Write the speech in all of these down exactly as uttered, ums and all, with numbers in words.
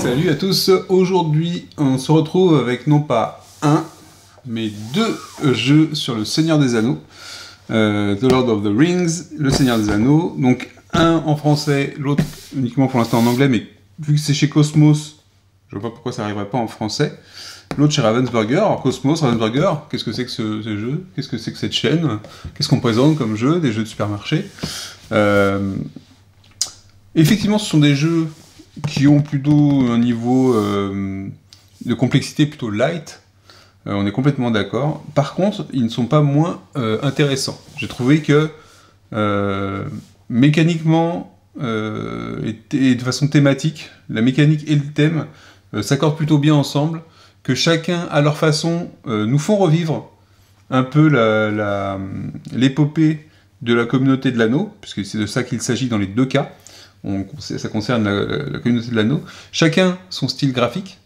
Salut à tous, aujourd'hui on se retrouve avec non pas un, mais deux jeux sur le Seigneur des Anneaux, euh, The Lord of the Rings, le Seigneur des Anneaux, donc un en français, l'autre uniquement pour l'instant en anglais, mais vu que c'est chez Cosmos, je vois pas pourquoi ça n'arriverait pas en français, l'autre chez Ravensburger. Alors Cosmos, Ravensburger, qu'est-ce que c'est que ce, ce jeu? Qu'est-ce que c'est que cette chaîne? Qu'est-ce qu'on présente comme jeu? Des jeux de supermarché. euh, Effectivement, ce sont des jeux qui ont plutôt un niveau euh, de complexité plutôt light, euh, on est complètement d'accord. Par contre, ils ne sont pas moins euh, intéressants. J'ai trouvé que euh, mécaniquement euh, et, et de façon thématique, la mécanique et le thème euh, s'accordent plutôt bien ensemble, que chacun à leur façon euh, nous font revivre un peu la, la, l'épopée de la communauté de l'anneau, puisque c'est de ça qu'il s'agit dans les deux cas. On, ça concerne la, la communauté de l'anneau. Chacun son style graphique.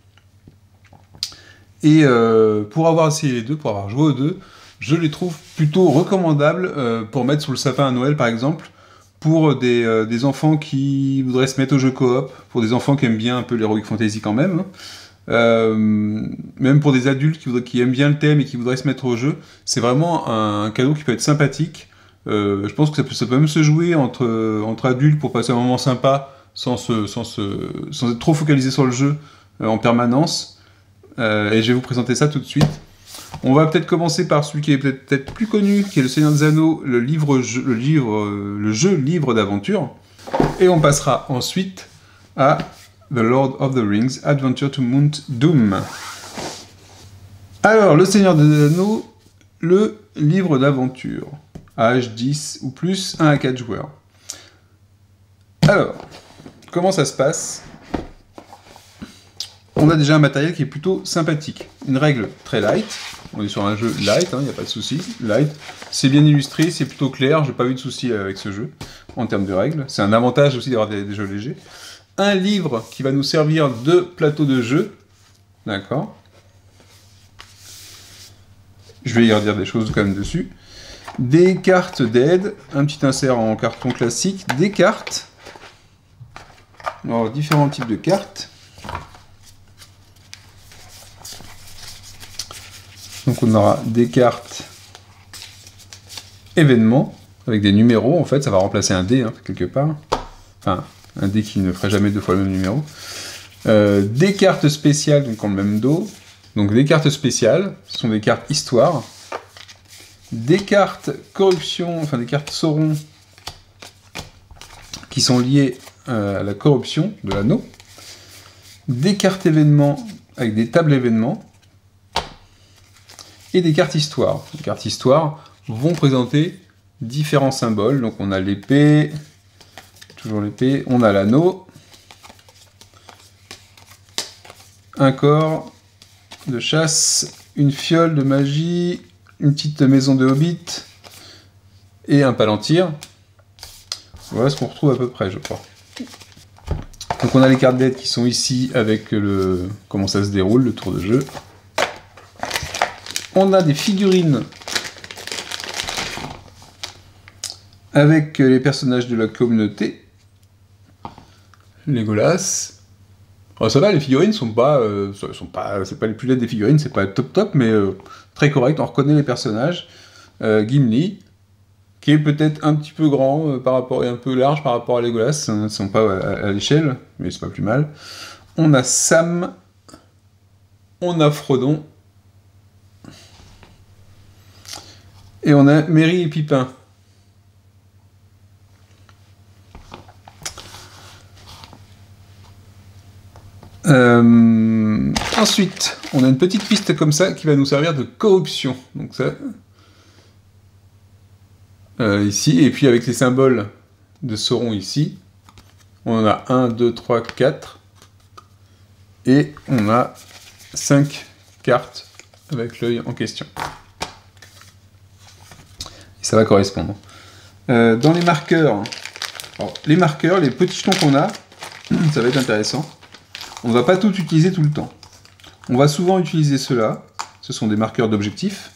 Et euh, pour avoir essayé les deux, pour avoir joué aux deux, je les trouve plutôt recommandables euh, pour mettre sous le sapin à Noël, par exemple, pour des, euh, des enfants qui voudraient se mettre au jeu coop, pour des enfants qui aiment bien un peu l'heroic fantasy quand même, hein. Euh, même pour des adultes qui, voudraient, qui aiment bien le thème et qui voudraient se mettre au jeu, c'est vraiment un, un cadeau qui peut être sympathique. Euh, je pense que ça peut, ça peut même se jouer entre, entre adultes pour passer un moment sympa sans, se, sans, se, sans être trop focalisé sur le jeu euh, en permanence. Euh, et je vais vous présenter ça tout de suite. On va peut-être commencer par celui qui est peut-être, peut-être plus connu, qui est le Seigneur des Anneaux, le, livre, le, livre, euh, le jeu livre d'aventure. Et on passera ensuite à The Lord of the Rings, Adventure to Mount Doom. Alors, le Seigneur des Anneaux, le livre d'aventure. Âge dix ou plus, un à quatre joueurs. Alors, comment ça se passe? On a déjà un matériel qui est plutôt sympathique. Une règle très light. On est sur un jeu light, il hein, n'y a pas de souci. Light. C'est bien illustré, c'est plutôt clair. J'ai pas eu de souci avec ce jeu, en termes de règles. C'est un avantage aussi d'avoir des, des jeux légers. Un livre qui va nous servir de plateau de jeu. D'accord. Je vais y redire des choses quand même dessus. Des cartes d'aide, un petit insert en carton classique, des cartes, alors différents types de cartes. Donc on aura des cartes événements, avec des numéros, en fait, ça va remplacer un dé, hein, quelque part. Enfin, un dé qui ne ferait jamais deux fois le même numéro. Euh, des cartes spéciales, donc en même dos. Donc des cartes spéciales, ce sont des cartes histoire. Des cartes corruption, enfin des cartes Sauron, qui sont liées euh, à la corruption de l'anneau. Des cartes événements avec des tables événements. Et des cartes histoire. Les cartes histoire vont présenter différents symboles. Donc on a l'épée, toujours l'épée, on a l'anneau, un corps de chasse, une fiole de magie, une petite maison de hobbit et un palantir. Voilà ce qu'on retrouve à peu près, je crois. Donc on a les cartes d'aide qui sont ici avec le comment ça se déroule, le tour de jeu. On a des figurines avec les personnages de la communauté. Legolas. Alors ça va, les figurines sont pas, euh, sont pas, c'est pas les plus laides des figurines, c'est pas top top, mais euh, très correct, on reconnaît les personnages. Euh, Gimli, qui est peut-être un petit peu grand euh, par rapport, et un peu large par rapport à Legolas, ils ne sont pas à, à l'échelle, mais c'est pas plus mal. On a Sam, on a Frodon, et on a Merry et Pipin. Euh, ensuite, on a une petite piste comme ça qui va nous servir de corruption. Donc ça, euh, ici, et puis avec les symboles de Sauron ici, on en a un, deux, trois, quatre, et on a cinq cartes avec l'œil en question. Et ça va correspondre. Euh, dans les marqueurs, alors, les marqueurs, les petits jetons qu'on a, ça va être intéressant. On ne va pas tout utiliser tout le temps. On va souvent utiliser ceux-là. Ce sont des marqueurs d'objectifs.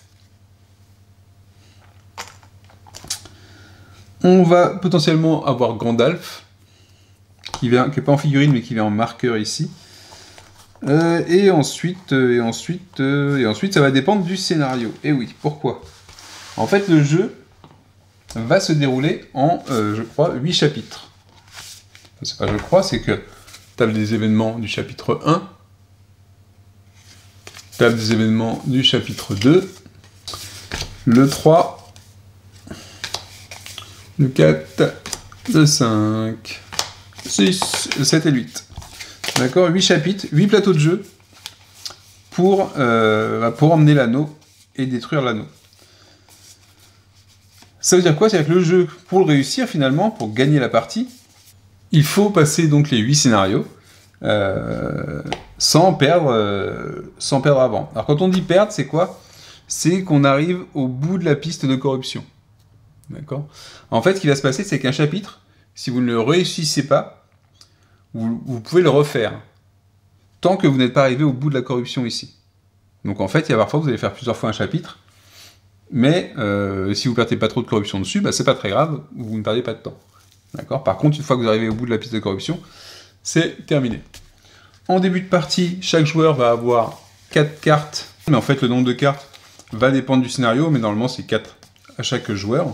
On va potentiellement avoir Gandalf. qui vient, qui n'est pas en figurine, mais qui vient en marqueur ici. Euh, et ensuite, euh, et ensuite, euh, et ensuite, ça va dépendre du scénario. Et oui, pourquoi? En fait, le jeu va se dérouler en, euh, je crois, huit chapitres. C'est pas je crois, c'est que table des événements du chapitre un, table des événements du chapitre deux, le trois, le quatre, le cinq, six, sept et huit. D'accord, huit chapitres, huit plateaux de jeu pour, euh, pour emmener l'anneau et détruire l'anneau. Ça veut dire quoi? C'est-à-dire que le jeu, pour le réussir finalement, pour gagner la partie, il faut passer donc les huit scénarios euh, sans perdre, euh, sans perdre avant. Alors quand on dit perdre, c'est quoi? C'est qu'on arrive au bout de la piste de corruption. D'accord? En fait, ce qui va se passer, c'est qu'un chapitre, si vous ne le réussissez pas, Vous, vous pouvez le refaire, tant que vous n'êtes pas arrivé au bout de la corruption ici. Donc en fait, il y a parfois, vous allez faire plusieurs fois un chapitre, mais euh, si vous ne perdez pas trop de corruption dessus, bah, c'est pas très grave, vous ne perdez pas de temps. D'accord? Par contre, une fois que vous arrivez au bout de la piste de corruption, c'est terminé. En début de partie, chaque joueur va avoir quatre cartes, mais en fait, le nombre de cartes va dépendre du scénario, mais normalement, c'est quatre à chaque joueur.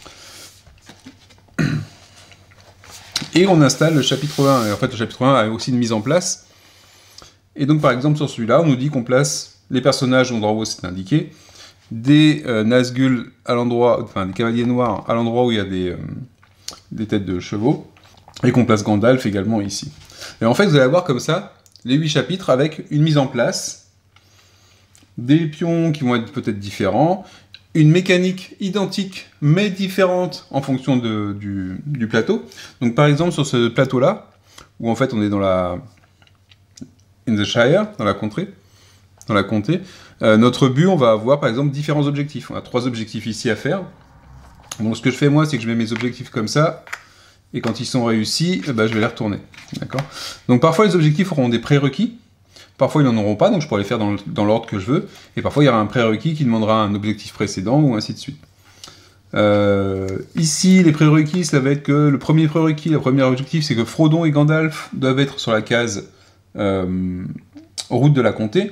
Et on installe le chapitre un. Et en fait, le chapitre un a aussi une mise en place. Et donc, par exemple, sur celui-là, on nous dit qu'on place les personnages, en haut, c'est indiqué, des euh, Nazgûl à l'endroit, enfin, des cavaliers noirs à l'endroit où il y a des, euh, des têtes de chevaux, et qu'on place Gandalf également ici. Et en fait, vous allez avoir comme ça les huit chapitres avec une mise en place, des pions qui vont être peut-être différents, une mécanique identique mais différente en fonction de, du, du plateau. Donc par exemple sur ce plateau-là, où en fait on est dans la in the Shire, dans la contrée, dans la comté, euh, notre but, on va avoir par exemple différents objectifs. On a trois objectifs ici à faire. Donc ce que je fais moi, c'est que je mets mes objectifs comme ça, et quand ils sont réussis, eh ben, je vais les retourner. D'accord ? Donc parfois les objectifs auront des prérequis. Parfois, ils n'en auront pas, donc je pourrais les faire dans, dans l'ordre que je veux. Et parfois, il y aura un prérequis qui demandera un objectif précédent, ou ainsi de suite. Euh, ici, les prérequis, ça va être que le premier prérequis, le premier objectif, c'est que Frodon et Gandalf doivent être sur la case euh, route de la comté.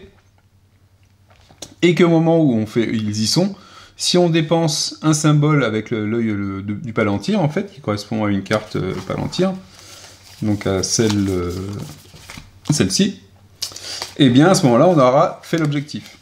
Et qu'au moment où on fait, ils y sont, si on dépense un symbole avec l'œil du Palantir, en fait, qui correspond à une carte euh, Palantir, donc à celle, euh, celle-ci, et bien à ce moment-là, on aura fait l'objectif.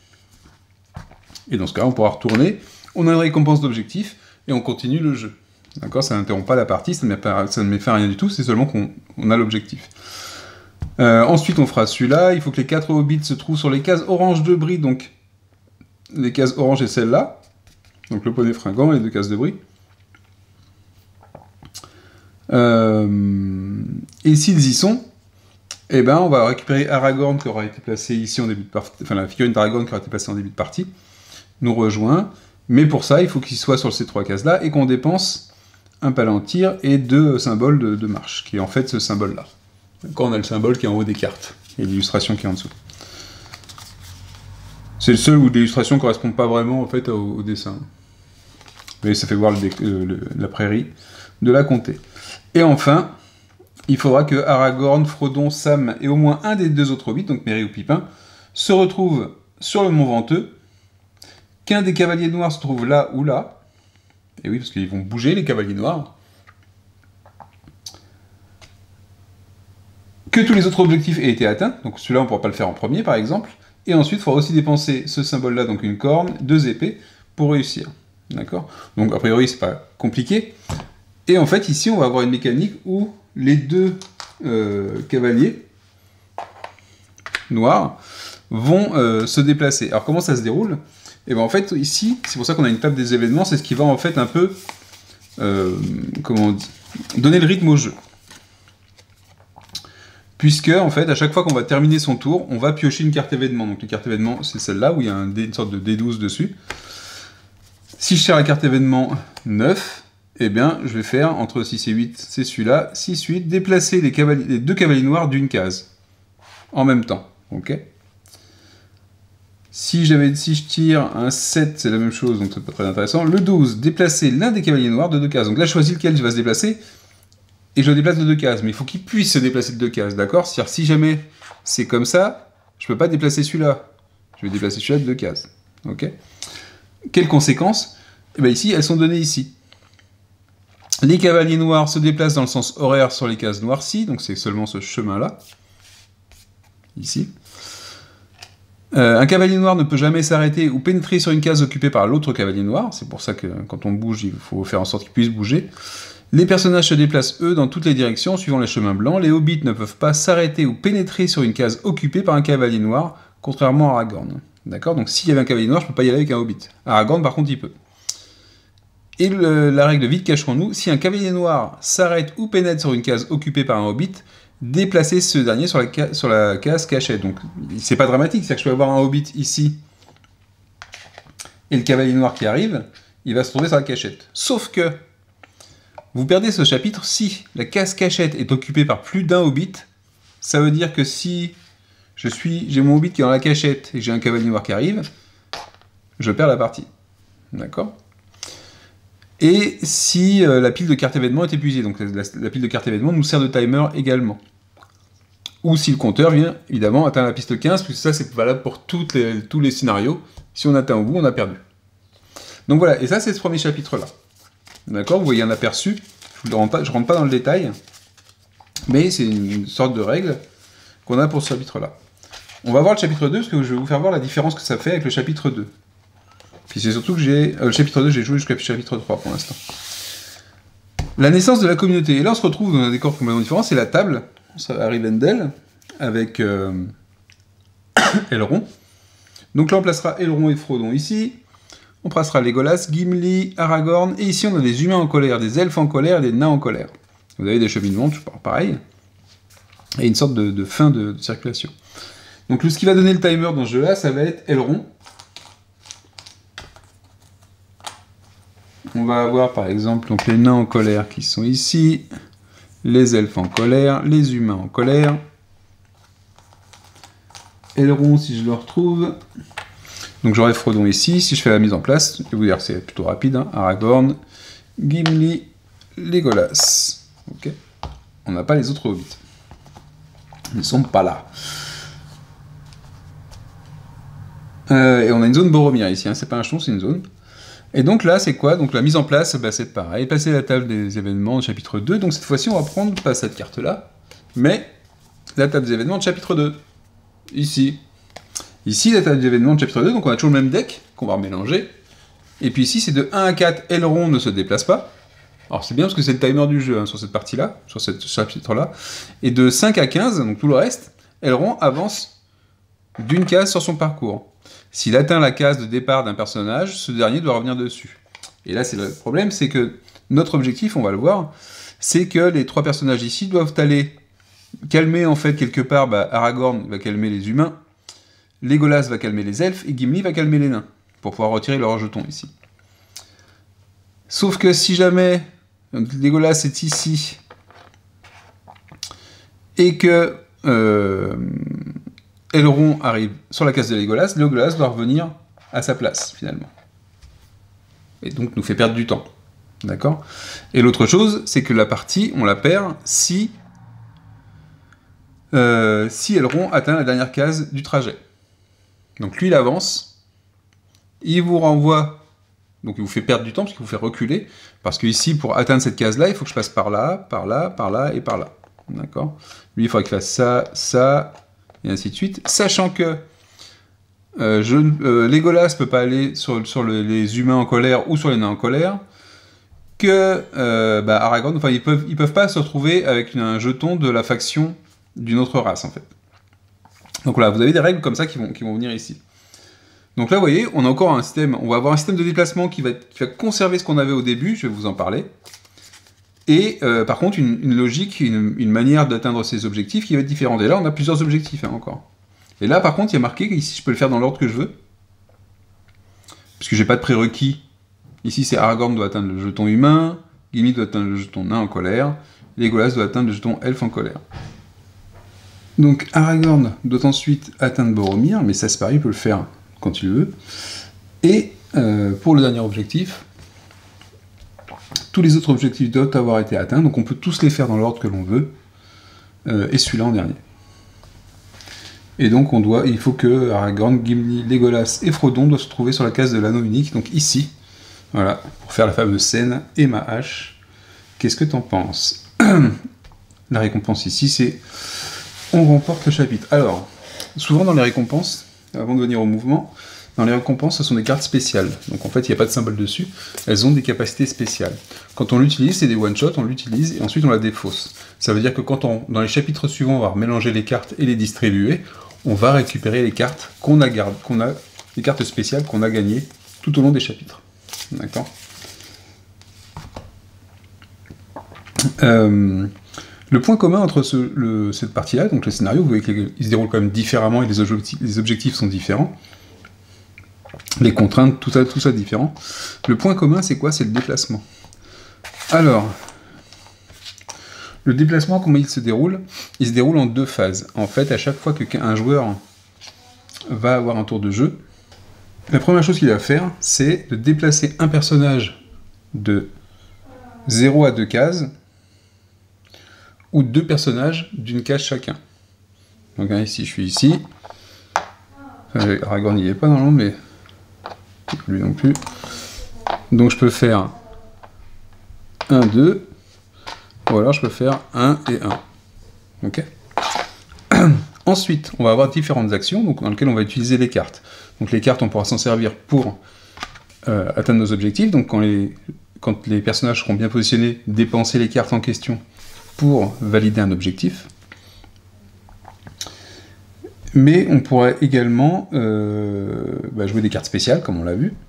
Et dans ce cas, on pourra retourner, on a une récompense d'objectif, et on continue le jeu. D'accord? Ça n'interrompt pas la partie, ça ne met, pas, ça ne met fait rien du tout, c'est seulement qu'on on a l'objectif. Euh, ensuite, on fera celui-là, il faut que les quatre hobbits se trouvent sur les cases orange de Brie, donc les cases orange et celle-là, donc le poney fringant et les deux cases de Brie. Euh, et s'ils y sont, eh ben, on va récupérer Aragorn qui aura été placé ici en début de partie, enfin la figurine d'Aragorn qui aura été placée en début de partie, nous rejoint, mais pour ça, il faut qu'il soit sur ces trois cases-là et qu'on dépense un palantir et deux symboles de, de marche, qui est en fait ce symbole-là. Quand on a le symbole qui est en haut des cartes, et l'illustration qui est en dessous. C'est le seul où l'illustration ne correspond pas vraiment en fait, au, au dessin. Mais ça fait voir le, euh, le, la prairie de la comté. Et enfin, il faudra que Aragorn, Frodon, Sam et au moins un des deux autres hobbits, donc Merry ou Pipin, se retrouvent sur le Mont Venteux, qu'un des cavaliers noirs se trouve là ou là, et oui, parce qu'ils vont bouger, les cavaliers noirs, que tous les autres objectifs aient été atteints, donc celui-là on ne pourra pas le faire en premier par exemple, et ensuite il faudra aussi dépenser ce symbole-là, donc une corne, deux épées, pour réussir. D'accord? Donc a priori c'est pas compliqué, et en fait ici on va avoir une mécanique où les deux euh, cavaliers noirs vont euh, se déplacer. Alors comment ça se déroule? Et bien en fait ici, c'est pour ça qu'on a une table des événements, c'est ce qui va en fait un peu euh, comment on dit, donner le rythme au jeu. Puisque en fait à chaque fois qu'on va terminer son tour, on va piocher une carte événement. Donc les cartes événements, c'est celle-là où il y a un dé, une sorte de dé douze dessus. Si je tire la carte événement neuf, eh bien, je vais faire, entre six et huit, c'est celui-là, six, huit, déplacer les, cavaliers, les deux cavaliers noirs d'une case, en même temps, ok? Si, si je tire un sept, c'est la même chose, donc c'est pas très intéressant. Le douze, déplacer l'un des cavaliers noirs de deux cases. Donc là, je choisis lequel va se déplacer, et je le déplace de deux cases. Mais il faut qu'il puisse se déplacer de deux cases, d'accord? C'est-à-dire, si jamais c'est comme ça, je peux pas déplacer celui-là. Je vais déplacer celui-là de deux cases. Ok? Quelles conséquences? Eh bien, ici, elles sont données ici. Les cavaliers noirs se déplacent dans le sens horaire sur les cases noircies, donc c'est seulement ce chemin-là. Ici. Euh, un cavalier noir ne peut jamais s'arrêter ou pénétrer sur une case occupée par l'autre cavalier noir. C'est pour ça que quand on bouge, il faut faire en sorte qu'il puisse bouger. Les personnages se déplacent, eux, dans toutes les directions, suivant les chemins blancs. Les hobbits ne peuvent pas s'arrêter ou pénétrer sur une case occupée par un cavalier noir, contrairement à Aragorn. D'accord? Donc s'il y avait un cavalier noir, je ne peux pas y aller avec un hobbit. Aragorn, par contre, il peut. Et le, la règle vide cacherons-nous, si un cavalier noir s'arrête ou pénètre sur une case occupée par un hobbit, déplacer ce dernier sur la, ca sur la case cachette. Donc, c'est pas dramatique, c'est-à-dire que je peux avoir un hobbit ici, et le cavalier noir qui arrive, il va se trouver sur la cachette. Sauf que, vous perdez ce chapitre si la case cachette est occupée par plus d'un hobbit, ça veut dire que si je suis, j'ai mon hobbit qui est dans la cachette, et j'ai un cavalier noir qui arrive, je perds la partie. D'accord ? Et si euh, la pile de cartes événements est épuisée, donc la, la pile de cartes événements nous sert de timer également. Ou si le compteur vient, évidemment, atteindre la piste quinze, puisque ça c'est valable pour toutes les, tous les scénarios. Si on atteint au bout, on a perdu. Donc voilà, et ça c'est ce premier chapitre-là. D'accord, vous voyez un aperçu, je ne rentre, rentre pas dans le détail, mais c'est une, une sorte de règle qu'on a pour ce chapitre-là. On va voir le chapitre deux, parce que je vais vous faire voir la différence que ça fait avec le chapitre deux. Puis c'est surtout que j'ai... Euh, le chapitre deux, j'ai joué jusqu'au chapitre trois pour l'instant. La naissance de la communauté. Et là, on se retrouve dans un décor complètement différent. C'est la table, à Rivendell, avec euh... Elrond. Donc là, on placera Elrond et Frodon ici. On placera Legolas, Gimli, Aragorn. Et ici, on a des humains en colère, des elfes en colère et des nains en colère. Vous avez des cheminements, tout pareil. Et une sorte de, de fin de, de circulation. Donc ce qui va donner le timer dans ce jeu-là, ça va être Elrond. On va avoir par exemple donc, les nains en colère qui sont ici, les elfes en colère, les humains en colère. Elrond, si je le retrouve. Donc j'aurai Frodon ici, si je fais la mise en place, je vais vous dire que c'est plutôt rapide, hein. Aragorn, Gimli, Legolas. Ok. On n'a pas les autres hobbits. Ils ne sont pas là. Euh, et on a une zone Boromir ici, hein. C'est pas un jeton, c'est une zone. Et donc là, c'est quoi? Donc la mise en place, bah, c'est pareil. Passer la table des événements de chapitre deux. Donc cette fois-ci, on va prendre pas cette carte-là, mais la table des événements de chapitre deux. Ici. Ici, la table des événements de chapitre deux. Donc on a toujours le même deck qu'on va remélanger. Et puis ici, c'est de un à quatre. Elrond ne se déplace pas. Alors c'est bien parce que c'est le timer du jeu hein, sur cette partie-là, sur ce chapitre-là. Et de cinq à quinze, donc tout le reste, Elrond avance d'une case sur son parcours. S'il atteint la case de départ d'un personnage, ce dernier doit revenir dessus. Et là, c'est le problème, c'est que notre objectif, on va le voir, c'est que les trois personnages ici doivent aller calmer, en fait, quelque part, bah, Aragorn va calmer les humains, Legolas va calmer les elfes, et Gimli va calmer les nains, pour pouvoir retirer leurs jetons ici. Sauf que si jamais Legolas est ici, et que... Euh, Elrond arrive sur la case de Legolas, Legolas doit revenir à sa place, finalement. Et donc nous fait perdre du temps. D'accord? Et l'autre chose, c'est que la partie, on la perd si, euh, si Elrond atteint la dernière case du trajet. Donc lui, il avance, il vous renvoie, donc il vous fait perdre du temps, parce qu'il vous fait reculer, parce que ici, pour atteindre cette case-là, il faut que je passe par là, par là, par là et par là. D'accord? Lui, il faudra qu'il fasse ça, ça... et ainsi de suite, sachant que euh, je, euh, Legolas peut pas aller sur, sur le, les humains en colère ou sur les nains en colère, que euh, bah, Aragorn, enfin ils peuvent, ils peuvent pas se retrouver avec une, un jeton de la faction d'une autre race en fait. Donc voilà, vous avez des règles comme ça qui vont, qui vont venir ici. Donc là vous voyez, on a encore un système, on va avoir un système de déplacement qui va, qui va conserver ce qu'on avait au début, je vais vous en parler. Et euh, par contre, une, une logique, une, une manière d'atteindre ces objectifs qui va être différente. Et là, on a plusieurs objectifs hein, encore. Et là, par contre, il y a marqué qu'ici, je peux le faire dans l'ordre que je veux. Puisque j'ai pas de prérequis. Ici, c'est Aragorn doit atteindre le jeton humain, Gimli doit atteindre le jeton nain en colère, Legolas doit atteindre le jeton elfe en colère. Donc Aragorn doit ensuite atteindre Boromir, mais ça c'est pareil, il peut le faire quand il veut. Et euh, pour le dernier objectif, tous les autres objectifs doivent avoir été atteints, donc on peut tous les faire dans l'ordre que l'on veut, euh, et celui-là en dernier. Et donc on doit, il faut que Aragorn, Gimli, Legolas et Frodon doivent se trouver sur la case de l'anneau unique, donc ici, voilà, pour faire la fameuse scène, et ma hache. Qu'est-ce que t'en penses? La récompense ici, c'est on remporte le chapitre. Alors, souvent dans les récompenses, avant de venir au mouvement, dans les récompenses, ce sont des cartes spéciales. Donc en fait, il n'y a pas de symbole dessus, elles ont des capacités spéciales. Quand on l'utilise, c'est des one-shots, on l'utilise et ensuite on la défausse. Ça veut dire que quand on, dans les chapitres suivants, on va mélanger les cartes et les distribuer, on va récupérer les cartes qu'on a gardées, qu'on a, les cartes spéciales qu'on a gagnées tout au long des chapitres. D'accord. euh, Le point commun entre ce, le, cette partie-là, donc le scénario, vous voyez qu'il se déroule quand même différemment et les objectifs, les objectifs sont différents. Les contraintes, tout ça, tout ça différent. Le point commun, c'est quoi? C'est le déplacement. Alors, le déplacement, comment il se déroule? Il se déroule en deux phases. En fait, à chaque fois qu'un joueur va avoir un tour de jeu, la première chose qu'il va faire, c'est de déplacer un personnage de zéro à deux cases, ou deux personnages d'une case chacun. Donc hein, ici, je suis ici. Enfin, Aragorn n'y est pas dans l'ombre, mais lui non plus. Donc je peux faire un, deux, ou alors je peux faire un et un. Ok. Ensuite, on va avoir différentes actions donc, dans lesquelles on va utiliser les cartes. Donc les cartes, on pourra s'en servir pour euh, atteindre nos objectifs. Donc quand les, quand les personnages seront bien positionnés, dépenser les cartes en question pour valider un objectif. Mais on pourrait également euh, bah, jouer des cartes spéciales, comme on l'a vu.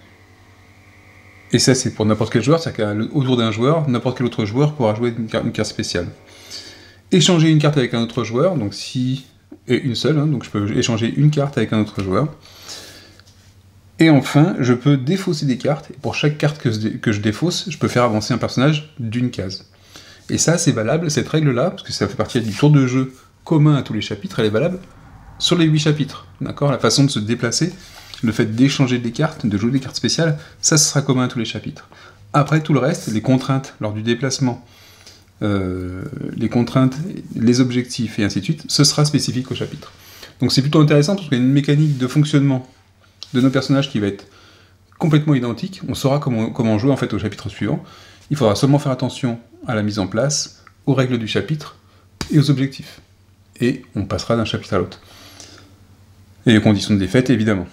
Et ça, c'est pour n'importe quel joueur, c'est-à-dire qu'autour d'un joueur, n'importe quel autre joueur pourra jouer une carte, une carte spéciale. Échanger une carte avec un autre joueur, donc si... et une seule, hein, donc je peux échanger une carte avec un autre joueur. Et enfin, je peux défausser des cartes, et pour chaque carte que je, que je défausse, je peux faire avancer un personnage d'une case. Et ça, c'est valable, cette règle-là, parce que ça fait partie du tour de jeu commun à tous les chapitres, elle est valable sur les huit chapitres, d'accord? La façon de se déplacer, le fait d'échanger des cartes, de jouer des cartes spéciales, ça, ce sera commun à tous les chapitres. Après, tout le reste, les contraintes lors du déplacement, euh, les contraintes, les objectifs, et ainsi de suite, ce sera spécifique au chapitre. Donc c'est plutôt intéressant, parce qu'il y a une mécanique de fonctionnement de nos personnages qui va être complètement identique, on saura comment, comment jouer en fait au chapitre suivant. Il faudra seulement faire attention à la mise en place, aux règles du chapitre et aux objectifs. Et on passera d'un chapitre à l'autre. Et les conditions de défaite, évidemment.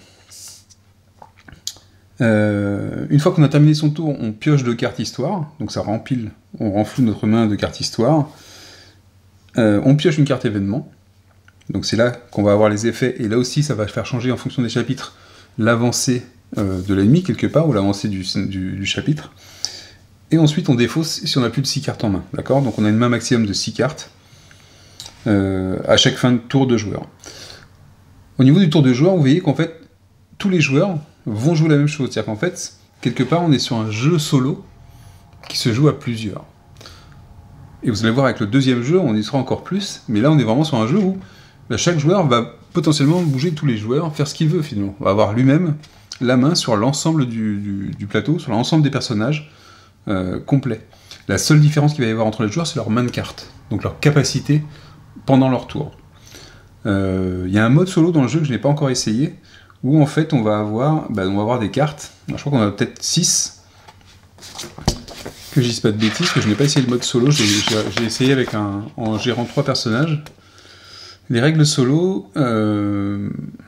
Euh, une fois qu'on a terminé son tour, on pioche deux cartes histoire, donc ça rempile, on renfloue notre main de cartes histoire. Euh, on pioche une carte événement, donc c'est là qu'on va avoir les effets, et là aussi ça va faire changer en fonction des chapitres l'avancée euh, de l'ennemi quelque part, ou l'avancée du, du, du chapitre. Et ensuite on défausse si on n'a plus de six cartes en main, d'accord? Donc on a une main maximum de six cartes euh, à chaque fin de tour de joueur. Au niveau du tour de joueur, vous voyez qu'en fait, tous les joueurs vont jouer la même chose. C'est-à-dire qu'en fait, quelque part, on est sur un jeu solo qui se joue à plusieurs. Et vous allez voir avec le deuxième jeu, on y sera encore plus, mais là, on est vraiment sur un jeu où bah, chaque joueur va potentiellement bouger tous les joueurs, faire ce qu'il veut finalement. On va avoir lui-même la main sur l'ensemble du, du, du plateau, sur l'ensemble des personnages euh, complets. La seule différence qu'il va y avoir entre les joueurs, c'est leur main de carte, donc leur capacité pendant leur tour. Il euh, y a un mode solo dans le jeu que je n'ai pas encore essayé, où en fait on va avoir, bah, on va avoir des cartes, alors, je crois qu'on a peut-être six, que je dise pas de bêtises, que je n'ai pas essayé le mode solo, j'ai essayé avec un, en gérant trois personnages. Les règles solo, euh,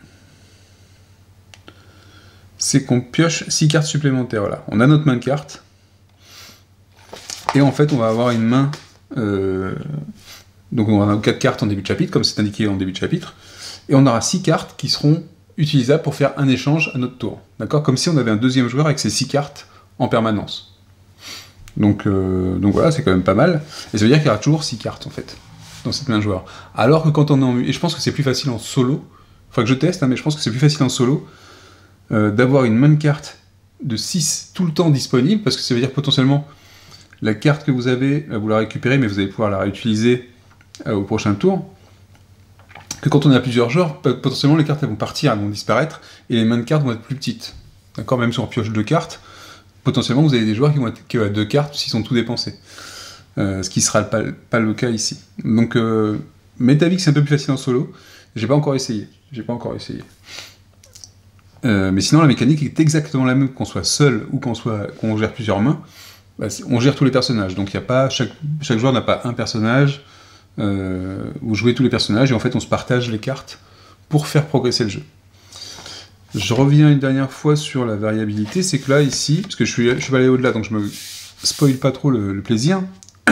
c'est qu'on pioche six cartes supplémentaires, voilà. On a notre main de cartes, et en fait on va avoir une main... Euh, donc on aura quatre cartes en début de chapitre, comme c'est indiqué en début de chapitre, et on aura six cartes qui seront utilisables pour faire un échange à notre tour. D'accord? Comme si on avait un deuxième joueur avec ces six cartes en permanence. Donc, euh, donc voilà, c'est quand même pas mal. Et ça veut dire qu'il y aura toujours six cartes, en fait, dans cette main de joueur. Alors que quand on est en... Et je pense que c'est plus facile en solo, enfin que je teste, hein, mais je pense que c'est plus facile en solo, euh, d'avoir une main de cartes de six tout le temps disponible, parce que ça veut dire potentiellement, la carte que vous avez, vous la récupérez, mais vous allez pouvoir la réutiliser euh, au prochain tour. Que quand on a plusieurs joueurs, potentiellement les cartes elles vont partir, elles vont disparaître, et les mains de cartes vont être plus petites. D'accord? Même si on pioche deux cartes, potentiellement vous avez des joueurs qui vont être que à deux cartes s'ils sont tout dépensés. Euh, ce qui sera pas, pas le cas ici. Donc euh, Métavik c'est un peu plus facile en solo, j'ai pas encore essayé. J'ai pas encore essayé. Euh, mais sinon la mécanique est exactement la même qu'on soit seul ou qu'on soit qu'on gère plusieurs mains. Bah, on gère tous les personnages, donc il y a pas chaque, chaque joueur n'a pas un personnage. Euh, vous jouez tous les personnages et en fait on se partage les cartes pour faire progresser le jeu. Je reviens une dernière fois sur la variabilité, c'est que là ici, parce que je suis, je suis pas allé au-delà donc je me spoil pas trop le, le plaisir.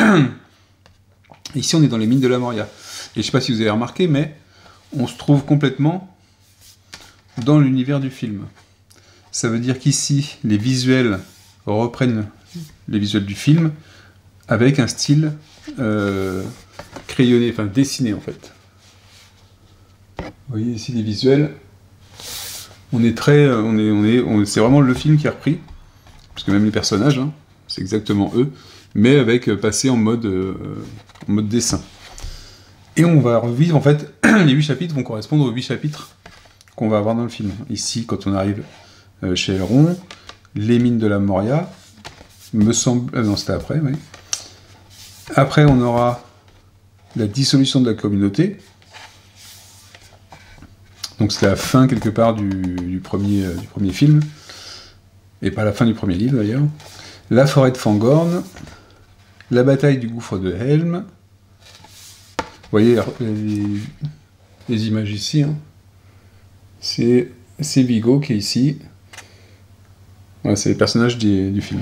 Ici on est dans les mines de la Moria et je sais pas si vous avez remarqué mais on se trouve complètement dans l'univers du film. Ça veut dire qu'ici les visuels reprennent les visuels du film avec un style euh, crayonné, enfin dessiné en fait. Vous voyez ici les visuels. On est très, on est, on est, on, c'est vraiment le film qui a repris, parce que même les personnages, hein, c'est exactement eux, mais avec euh, passé en mode, euh, en mode dessin. Et on va revivre en fait, les huit chapitres vont correspondre aux huit chapitres qu'on va avoir dans le film. Ici, quand on arrive euh, chez Elrond, les mines de la Moria, me semble, euh, non c'était après, oui. Après, on aura la dissolution de la communauté. Donc c'est la fin, quelque part, du, du, premier, euh, du premier film. Et pas la fin du premier livre, d'ailleurs. La forêt de Fangorn. La bataille du gouffre de Helm. Vous voyez les, les images ici. Hein. C'est Vigo qui est ici. Voilà, c'est les personnages du, du film.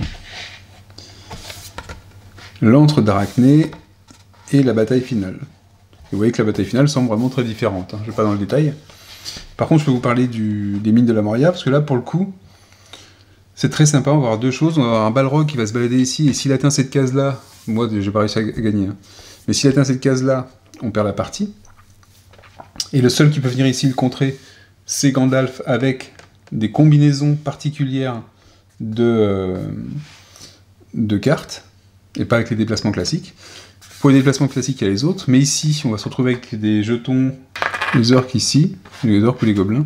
L'antre d'Arachné et la bataille finale. Vous voyez que la bataille finale semble vraiment très différente. Hein. Je ne vais pas dans le détail. Par contre, je peux vous parler du, des mines de la Moria, parce que là, pour le coup, c'est très sympa. On va avoir deux choses. On va avoir un Balrog qui va se balader ici, et s'il atteint cette case-là, moi, je n'ai pas réussi à gagner, hein. Mais s'il atteint cette case-là, on perd la partie. Et le seul qui peut venir ici le contrer, c'est Gandalf, avec des combinaisons particulières de, euh, de cartes, et pas avec les déplacements classiques. Pour les déplacements classiques, il y a les autres, mais ici, on va se retrouver avec des jetons, les orques ici, les orques ou les gobelins.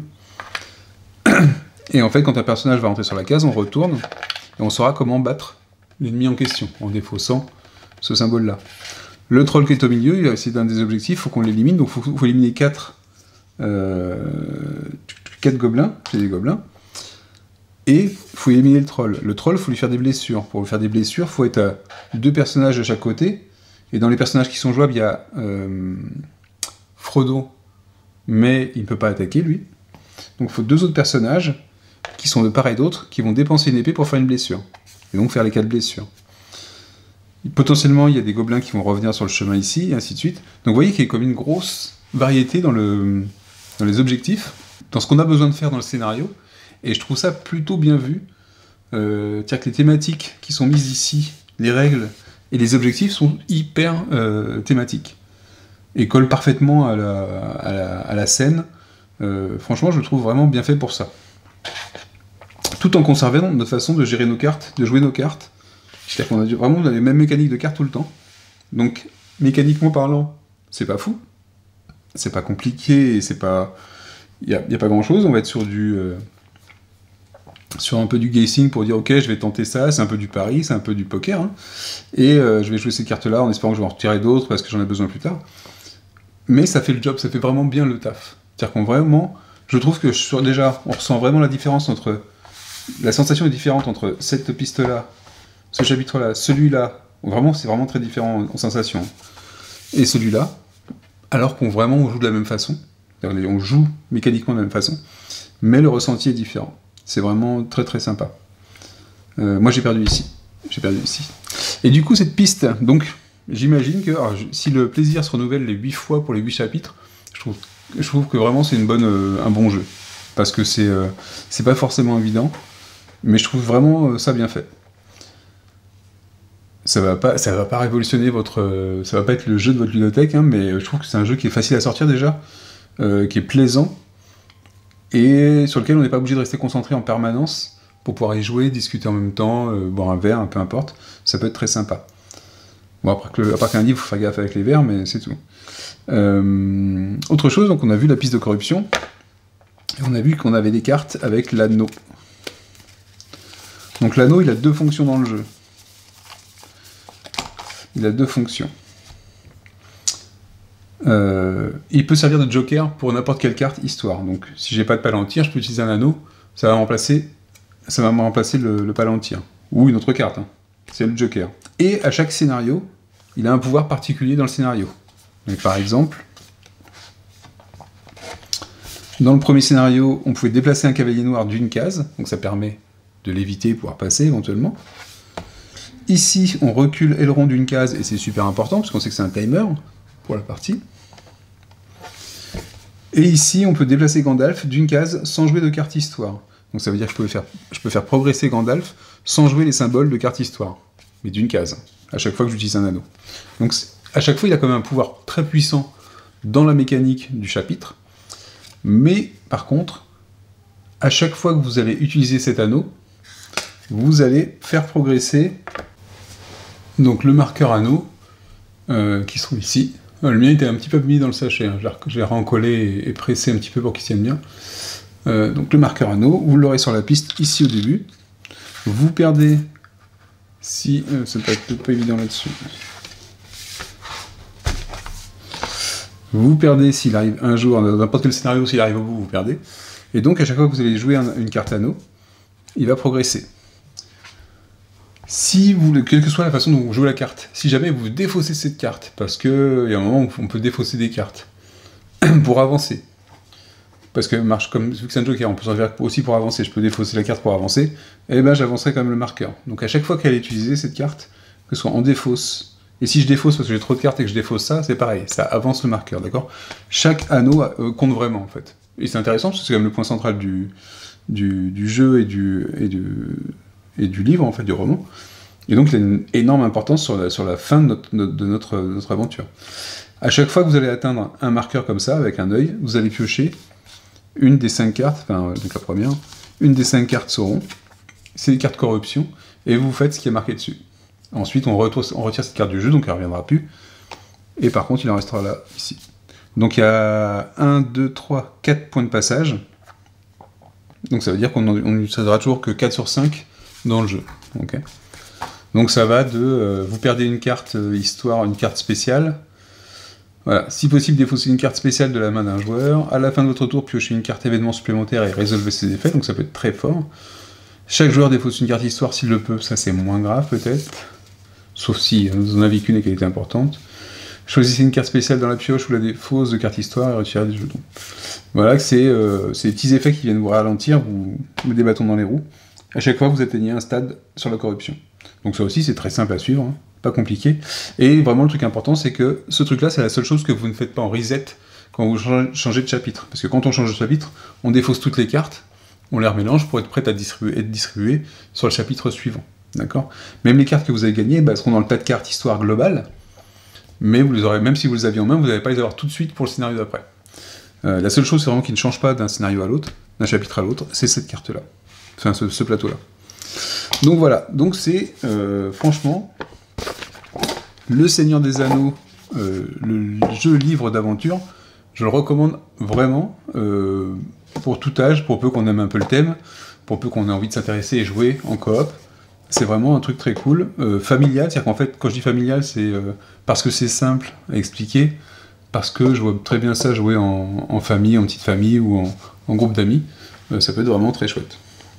Et en fait, quand un personnage va rentrer sur la case, on retourne, et on saura comment battre l'ennemi en question, en défaussant ce symbole-là. Le troll qui est au milieu, c'est un des objectifs, il faut qu'on l'élimine, donc il faut, faut éliminer quatre euh, gobelins, c'est des gobelins, et il faut éliminer le troll. Le troll, il faut lui faire des blessures. Pour lui faire des blessures, il faut être à deux personnages de chaque côté, et dans les personnages qui sont jouables, il y a euh, Frodo, mais il ne peut pas attaquer, lui. Donc il faut deux autres personnages, qui sont de part et d'autre, qui vont dépenser une épée pour faire une blessure, et donc faire les quatre blessures. Potentiellement, il y a des gobelins qui vont revenir sur le chemin ici, et ainsi de suite. Donc vous voyez qu'il y a comme une grosse variété dans, le, dans les objectifs, dans ce qu'on a besoin de faire dans le scénario, et je trouve ça plutôt bien vu. Euh, C'est-à-dire que les thématiques qui sont mises ici, les règles et les objectifs sont hyper euh, thématiques, et collent parfaitement à la, à la, à la scène. Euh, franchement, je le trouve vraiment bien fait pour ça. Tout en conservant notre façon de gérer nos cartes, de jouer nos cartes. C'est-à-dire qu'on a vraiment les mêmes mécaniques de cartes tout le temps. Donc, mécaniquement parlant, c'est pas fou. C'est pas compliqué, et c'est pas... Il n'y a, y a pas grand-chose, on va être sur du... Euh... sur un peu du guessing pour dire, ok, je vais tenter ça, c'est un peu du pari, c'est un peu du poker, hein, et euh, je vais jouer ces cartes-là en espérant que je vais en retirer d'autres parce que j'en ai besoin plus tard. Mais ça fait le job, ça fait vraiment bien le taf. C'est-à-dire qu'on vraiment... Je trouve que je, déjà, on ressent vraiment la différence entre... La sensation est différente entre cette piste-là, ce chapitre-là, celui-là, vraiment, c'est vraiment très différent en, en sensation, et celui-là, alors qu'on vraiment on joue de la même façon, on joue mécaniquement de la même façon, mais le ressenti est différent. C'est vraiment très très sympa. Euh, moi j'ai perdu ici, j'ai perdu ici. Et du coup cette piste, donc j'imagine que alors, je, si le plaisir se renouvelle les huit fois pour les huit chapitres, je trouve, je trouve que vraiment c'est une bonne, euh, un bon jeu, parce que c'est euh, c'est pas forcément évident, mais je trouve vraiment euh, ça bien fait. Ça va pas, ça va pas révolutionner votre, euh, ça va pas être le jeu de votre ludothèque, hein, mais je trouve que c'est un jeu qui est facile à sortir déjà, euh, qui est plaisant, et sur lequel on n'est pas obligé de rester concentré en permanence pour pouvoir y jouer, discuter en même temps, euh, boire un verre, peu importe. Ça peut être très sympa. Bon, après que, après qu'un livre, il faut faire gaffe avec les verres, mais c'est tout. Euh, autre chose, donc on a vu la piste de corruption, et on a vu qu'on avait des cartes avec l'anneau. Donc l'anneau, il a deux fonctions dans le jeu. Il a deux fonctions. Euh, il peut servir de joker pour n'importe quelle carte histoire. Donc si j'ai pas de palantir, je peux utiliser un anneau, ça va me remplacer, ça va me remplacer le, le palantir. Ou une autre carte, hein. C'est le joker. Et à chaque scénario, il a un pouvoir particulier dans le scénario. Donc par exemple, dans le premier scénario, on pouvait déplacer un cavalier noir d'une case, donc ça permet de l'éviter et pouvoir passer éventuellement. Ici, on recule aileron d'une case, et c'est super important, parce qu'on sait que c'est un timer pour la partie. Et ici, on peut déplacer Gandalf d'une case sans jouer de carte histoire. Donc ça veut dire que je peux faire, je peux faire progresser Gandalf sans jouer les symboles de carte histoire, mais d'une case, à chaque fois que j'utilise un anneau. Donc à chaque fois, il a quand même un pouvoir très puissant dans la mécanique du chapitre, mais par contre, à chaque fois que vous allez utiliser cet anneau, vous allez faire progresser donc le marqueur anneau euh, qui se trouve ici. Le mien était un petit peu mis dans le sachet, hein. Je l'ai rencollé et, et pressé un petit peu pour qu'il tienne bien. Euh, donc le marqueur anneau, vous l'aurez sur la piste ici au début. Vous perdez, si euh, c'est peut-être pas évident là-dessus. Vous perdez s'il arrive un jour, dans n'importe quel scénario, s'il arrive au bout, vous perdez. Et donc à chaque fois que vous allez jouer un, une carte anneau, il va progresser. Si vous, quelle que soit la façon dont vous jouez la carte, si jamais vous défaussez cette carte, parce qu'il y a un moment où on peut défausser des cartes, pour avancer, parce que marche comme vu que c'est un joker, on peut s'en faire aussi pour avancer, je peux défausser la carte pour avancer, et ben j'avancerai quand même le marqueur. Donc à chaque fois qu'elle est utilisée, cette carte, que ce soit en défausse, et si je défausse parce que j'ai trop de cartes et que je défausse ça, c'est pareil, ça avance le marqueur, d'accord? Chaque anneau euh, compte vraiment, en fait. Et c'est intéressant, parce que c'est quand même le point central du, du, du jeu et du... Et du et du livre, en fait, du roman. Et donc, il a une énorme importance sur la, sur la fin de notre, de notre, de notre aventure. À chaque fois que vous allez atteindre un marqueur comme ça, avec un œil, vous allez piocher une des cinq cartes, enfin, donc la première, une des cinq cartes Sauron, c'est les cartes corruption, et vous faites ce qui est marqué dessus. Ensuite, on, retrouve, on retire cette carte du jeu, donc elle ne reviendra plus, et par contre, il en restera là, ici. Donc, il y a un, deux, trois, quatre points de passage, donc ça veut dire qu'on n'utilisera toujours que quatre sur cinq dans le jeu. Okay. Donc ça va de... Euh, vous perdez une carte euh, histoire, une carte spéciale. Voilà. Si possible, défausser une carte spéciale de la main d'un joueur. À la fin de votre tour, piochez une carte événement supplémentaire et résolvez ses effets. Donc ça peut être très fort. Chaque joueur défausse une carte histoire s'il le peut. Ça, c'est moins grave, peut-être. Sauf si vous en avez qu'une et qu'elle était importante. Choisissez une carte spéciale dans la pioche ou la défausse de carte histoire et retirez des jetons. Voilà, c'est euh, des petits effets qui viennent vous ralentir, vous mettez des bâtons dans les roues. À chaque fois, vous atteignez un stade sur la corruption. Donc ça aussi, c'est très simple à suivre, hein, pas compliqué. Et vraiment, le truc important, c'est que ce truc-là, c'est la seule chose que vous ne faites pas en reset quand vous changez de chapitre. Parce que quand on change de chapitre, on défausse toutes les cartes, on les remélange pour être prêt à distribuer, être distribué sur le chapitre suivant. D'accord ? Même les cartes que vous avez gagnées bah, seront dans le tas de cartes histoire globale, mais vous les aurez, même si vous les aviez en main, vous n'allez pas les avoir tout de suite pour le scénario d'après. Euh, la seule chose, c'est vraiment qui ne change pas d'un scénario à l'autre, d'un chapitre à l'autre, c'est cette carte-là. Enfin, ce, ce plateau-là. Donc voilà, donc c'est, euh, franchement, Le Seigneur des Anneaux, euh, le jeu livre d'aventure, je le recommande vraiment, euh, pour tout âge, pour peu qu'on aime un peu le thème, pour peu qu'on ait envie de s'intéresser et jouer en coop. C'est vraiment un truc très cool, euh, familial, c'est-à-dire qu'en fait, quand je dis familial, c'est euh, parce que c'est simple à expliquer, parce que je vois très bien ça jouer en, en famille, en petite famille ou en, en groupe d'amis, euh, ça peut être vraiment très chouette.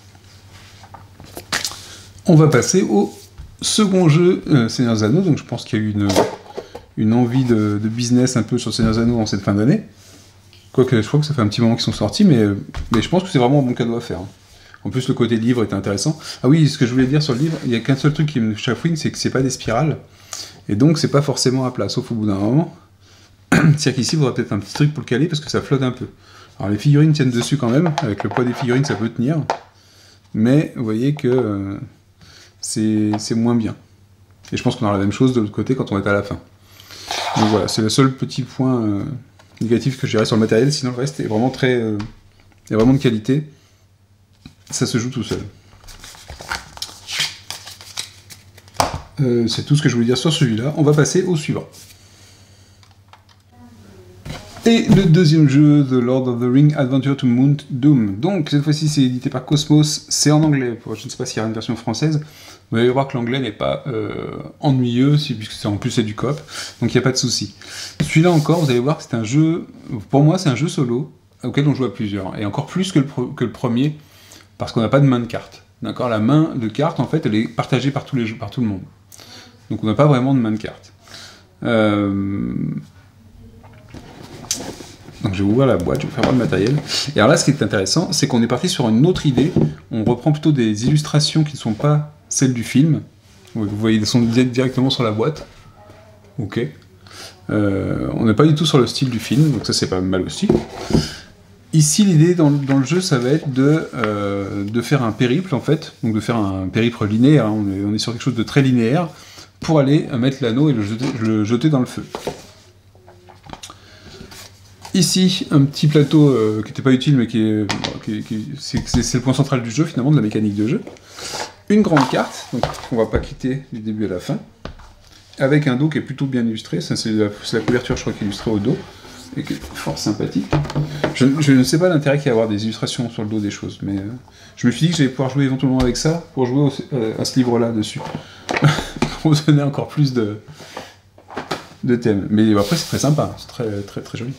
On va passer au second jeu euh, Seigneur des Anneaux, donc je pense qu'il y a eu une, une envie de, de business un peu sur Seigneur des Anneaux en cette fin d'année. Quoique je crois que ça fait un petit moment qu'ils sont sortis, mais, mais je pense que c'est vraiment un bon cadeau à faire. En plus, le côté livre est intéressant. Ah oui, ce que je voulais dire sur le livre, il n'y a qu'un seul truc qui me chafouine, c'est que c'est pas des spirales, et donc c'est pas forcément à plat, sauf au bout d'un moment. C'est-à-dire qu'ici, il faudra peut-être un petit truc pour le caler, parce que ça flotte un peu. Alors les figurines tiennent dessus quand même, avec le poids des figurines, ça peut tenir, mais vous voyez que... Euh, c'est moins bien. Et je pense qu'on aura la même chose de l'autre côté quand on est à la fin. Donc voilà, c'est le seul petit point euh, négatif que je dirais sur le matériel, sinon le reste est vraiment très... Euh, est vraiment de qualité. Ça se joue tout seul. Euh, c'est tout ce que je voulais dire sur celui-là. On va passer au suivant. Et le deuxième jeu, The Lord of the Ring Adventure to Mount Doom. Donc cette fois-ci c'est édité par Cosmos, c'est en anglais, je ne sais pas s'il y a une version française. Vous allez voir que l'anglais n'est pas euh, ennuyeux, puisque c'est, en plus c'est du coop, donc il n'y a pas de souci. Celui-là encore, vous allez voir que c'est un jeu, pour moi c'est un jeu solo, auquel on joue à plusieurs, et encore plus que le, que le premier, parce qu'on n'a pas de main de carte. D'accord, la main de carte, en fait, elle est partagée par, tous les jeux, par tout le monde. Donc on n'a pas vraiment de main de carte. Euh... Donc je vais ouvrir la boîte, je vais vous faire voir le matériel. Et alors là, ce qui est intéressant, c'est qu'on est parti sur une autre idée. On reprend plutôt des illustrations qui ne sont pas celles du film. Vous voyez, elles sont directement sur la boîte. Ok. Euh, on n'est pas du tout sur le style du film, donc ça c'est pas mal aussi. Ici, l'idée dans, dans le jeu, ça va être de, euh, de faire un périple, en fait. Donc de faire un périple linéaire, hein. on, est, on est sur quelque chose de très linéaire, pour aller mettre l'anneau et le jeter, le jeter dans le feu. Ici, un petit plateau euh, qui n'était pas utile, mais qui est, qui, qui, c'est, c'est le point central du jeu, finalement, de la mécanique de jeu. Une grande carte, donc on va pas quitter du début à la fin, avec un dos qui est plutôt bien illustré. Ça, c'est la, c'est la couverture, je crois, qui est illustrée au dos, et qui est fort sympathique. Je, je ne sais pas l'intérêt qu'il y a à avoir des illustrations sur le dos des choses, mais euh, je me suis dit que j'allais pouvoir jouer éventuellement avec ça, pour jouer au, euh, à ce livre-là dessus. Pour donner encore plus de, de thèmes. Mais après, c'est très sympa, c'est très, très, très joli.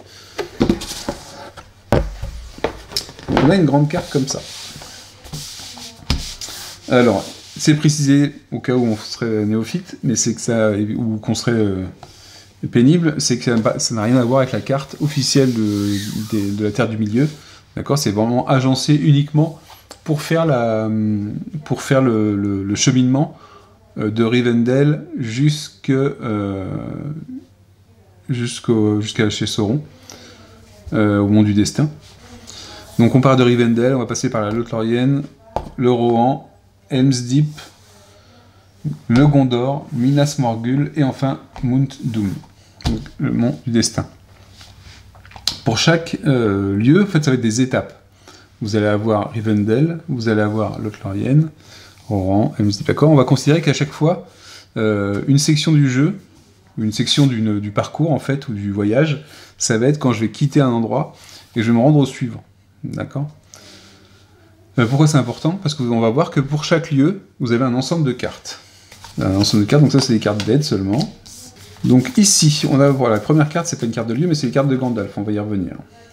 On a une grande carte comme ça. Alors, c'est précisé au cas où on serait néophyte, mais c'est que ça, ou qu'on serait euh, pénible, c'est que ça, ça n'a rien à voir avec la carte officielle de, de, de la Terre du Milieu. D'accord, c'est vraiment agencé uniquement pour faire la, pour faire le, le, le cheminement de Rivendell jusque, euh, jusqu'au, jusqu'à chez Sauron, euh, au Mont du Destin. Donc on part de Rivendell, on va passer par la Lothlórien, le Rohan, Helm's Deep, le Gondor, Minas Morgul et enfin Mount Doom, donc le Mont du Destin. Pour chaque euh, lieu, en fait, ça va être des étapes. Vous allez avoir Rivendell, vous allez avoir Lothlórien, Rohan, Helm's Deep, d'accord. On va considérer qu'à chaque fois, euh, une section du jeu, une section d'une, du parcours en fait, ou du voyage, ça va être quand je vais quitter un endroit et je vais me rendre au suivant. D'accord. Euh, pourquoi c'est important? Parce qu'on va voir que pour chaque lieu, vous avez un ensemble de cartes. Un ensemble de cartes, donc ça c'est des cartes d'aide seulement. Donc ici, on a voilà, la première carte, c'est pas une carte de lieu, mais c'est les cartes de Gandalf, on va y revenir.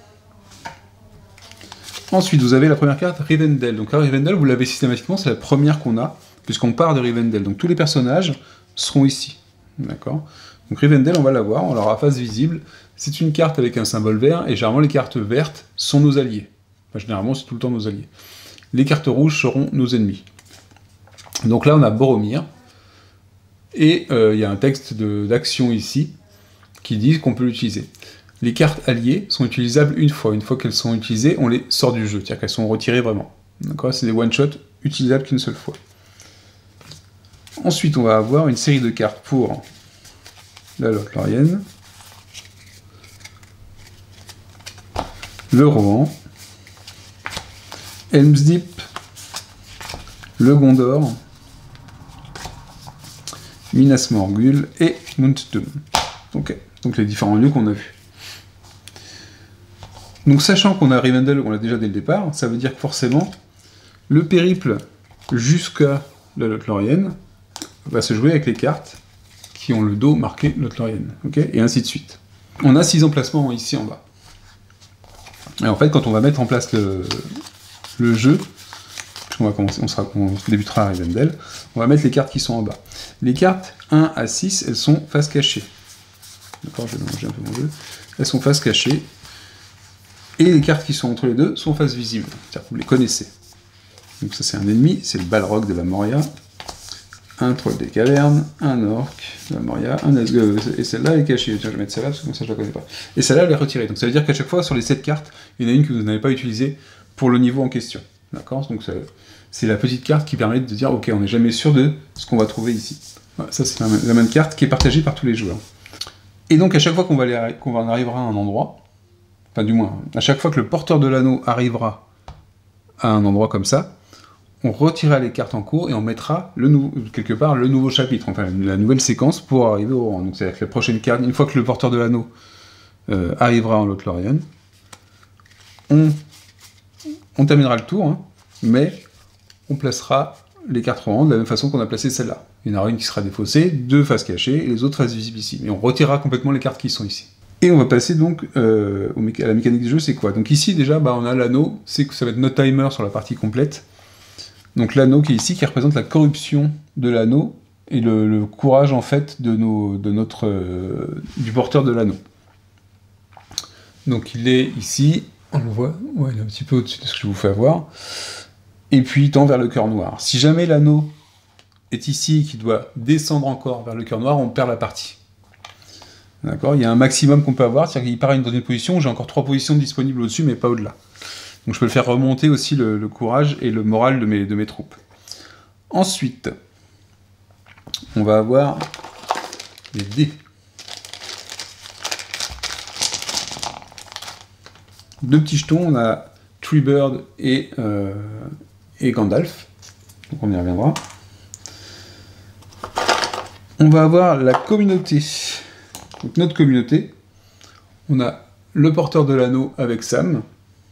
Ensuite, vous avez la première carte, Rivendell. Donc là, Rivendell, vous l'avez systématiquement, c'est la première qu'on a, puisqu'on part de Rivendell. Donc tous les personnages seront ici. D'accord. Donc Rivendell, on va l'avoir, on l'aura à face visible. C'est une carte avec un symbole vert, et généralement les cartes vertes sont nos alliés. Enfin, généralement, c'est tout le temps nos alliés. Les cartes rouges seront nos ennemis. Donc là, on a Boromir, et il euh, y a un texte de, d'action ici, qui dit qu'on peut l'utiliser. Les cartes alliées sont utilisables une fois. Une fois qu'elles sont utilisées, on les sort du jeu, c'est-à-dire qu'elles sont retirées vraiment. D'accord, c'est des one-shots utilisables qu'une seule fois. Ensuite, on va avoir une série de cartes pour la Lothlórien, le Rohan, Helm's Deep, le Gondor, Minas Morgul et Mount Doom. Ok, donc les différents lieux qu'on a vus. Donc sachant qu'on a Rivendell, on l'a déjà dès le départ, ça veut dire que forcément, le périple jusqu'à la Lothlórien va se jouer avec les cartes qui ont le dos marqué Lothlórien, ok, et ainsi de suite. On a six emplacements ici en bas. Et en fait, quand on va mettre en place le, le jeu, on, va commencer, on, sera, on débutera à Rivendell, on va mettre les cartes qui sont en bas. Les cartes un à six, elles sont face cachée. D'accord, je vais manger un peu mon jeu. Elles sont face cachée. Et les cartes qui sont entre les deux sont face visible. C'est-à-dire que vous les connaissez. Donc ça c'est un ennemi, c'est le Balrog de la Moria. Un troll des cavernes, un orc de la Moria, un Nazgûl, et celle-là est cachée. Tiens, je vais mettre celle-là parce que comme ça je la connais pas. Et celle-là elle est retirée. Donc ça veut dire qu'à chaque fois sur les sept cartes, il y en a une que vous n'avez pas utilisée pour le niveau en question. D'accord. Donc c'est la petite carte qui permet de dire ok, on n'est jamais sûr de ce qu'on va trouver ici. Voilà, ça c'est la, la même carte qui est partagée par tous les joueurs. Et donc à chaque fois qu'on va, aller, qu'on va en arrivera à un endroit, enfin du moins, à chaque fois que le porteur de l'anneau arrivera à un endroit comme ça, on retirera les cartes en cours et on mettra le nou quelque part le nouveau chapitre, enfin la nouvelle séquence pour arriver au rang. Donc c'est-à-dire que la prochaine carte, une fois que le porteur de l'anneau euh, arrivera en Lothlorien. On, on terminera le tour, hein, mais on placera les cartes rohandes de la même façon qu'on a placé celle-là. Il y en aura une qui sera défaussée, deux faces cachées, et les autres faces visibles ici. Mais on retirera complètement les cartes qui sont ici. Et on va passer donc euh, au à la mécanique du jeu, c'est quoi? Donc ici, déjà, bah, on a l'anneau, c'est que ça va être notre timer sur la partie complète. Donc l'anneau qui est ici, qui représente la corruption de l'anneau, et le, le courage, en fait, de, nos, de notre, euh, du porteur de l'anneau. Donc il est ici, on le voit, ouais, il est un petit peu au-dessus de ce que je vous fais voir. Et puis il tend vers le cœur noir. Si jamais l'anneau est ici et qu'il doit descendre encore vers le cœur noir, on perd la partie. D'accord? Il y a un maximum qu'on peut avoir, c'est-à-dire qu'il part dans une position où j'ai encore trois positions disponibles au-dessus, mais pas au-delà. Donc je peux le faire remonter aussi le, le courage et le moral de mes, de mes troupes. Ensuite, on va avoir les dés. Deux petits jetons, on a Treebird et, euh, et Gandalf. Donc on y reviendra. On va avoir la communauté. Donc notre communauté, on a le porteur de l'anneau avec Sam,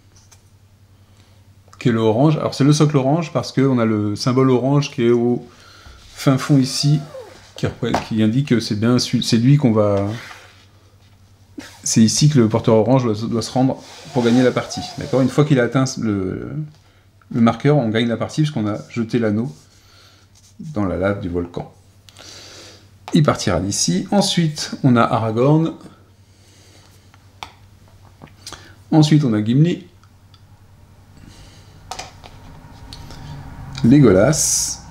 qui est le orange. Alors c'est le socle orange parce qu'on a le symbole orange qui est au fin fond ici, qui, qui indique que c'est bien c'est lui qu'on va... C'est ici que le porteur orange doit, doit se rendre pour gagner la partie. D'accord? Une fois qu'il a atteint le, le marqueur, on gagne la partie puisqu'on a jeté l'anneau dans la lave du volcan. Il partira d'ici. Ensuite, on a Aragorn. Ensuite, on a Gimli. Legolas.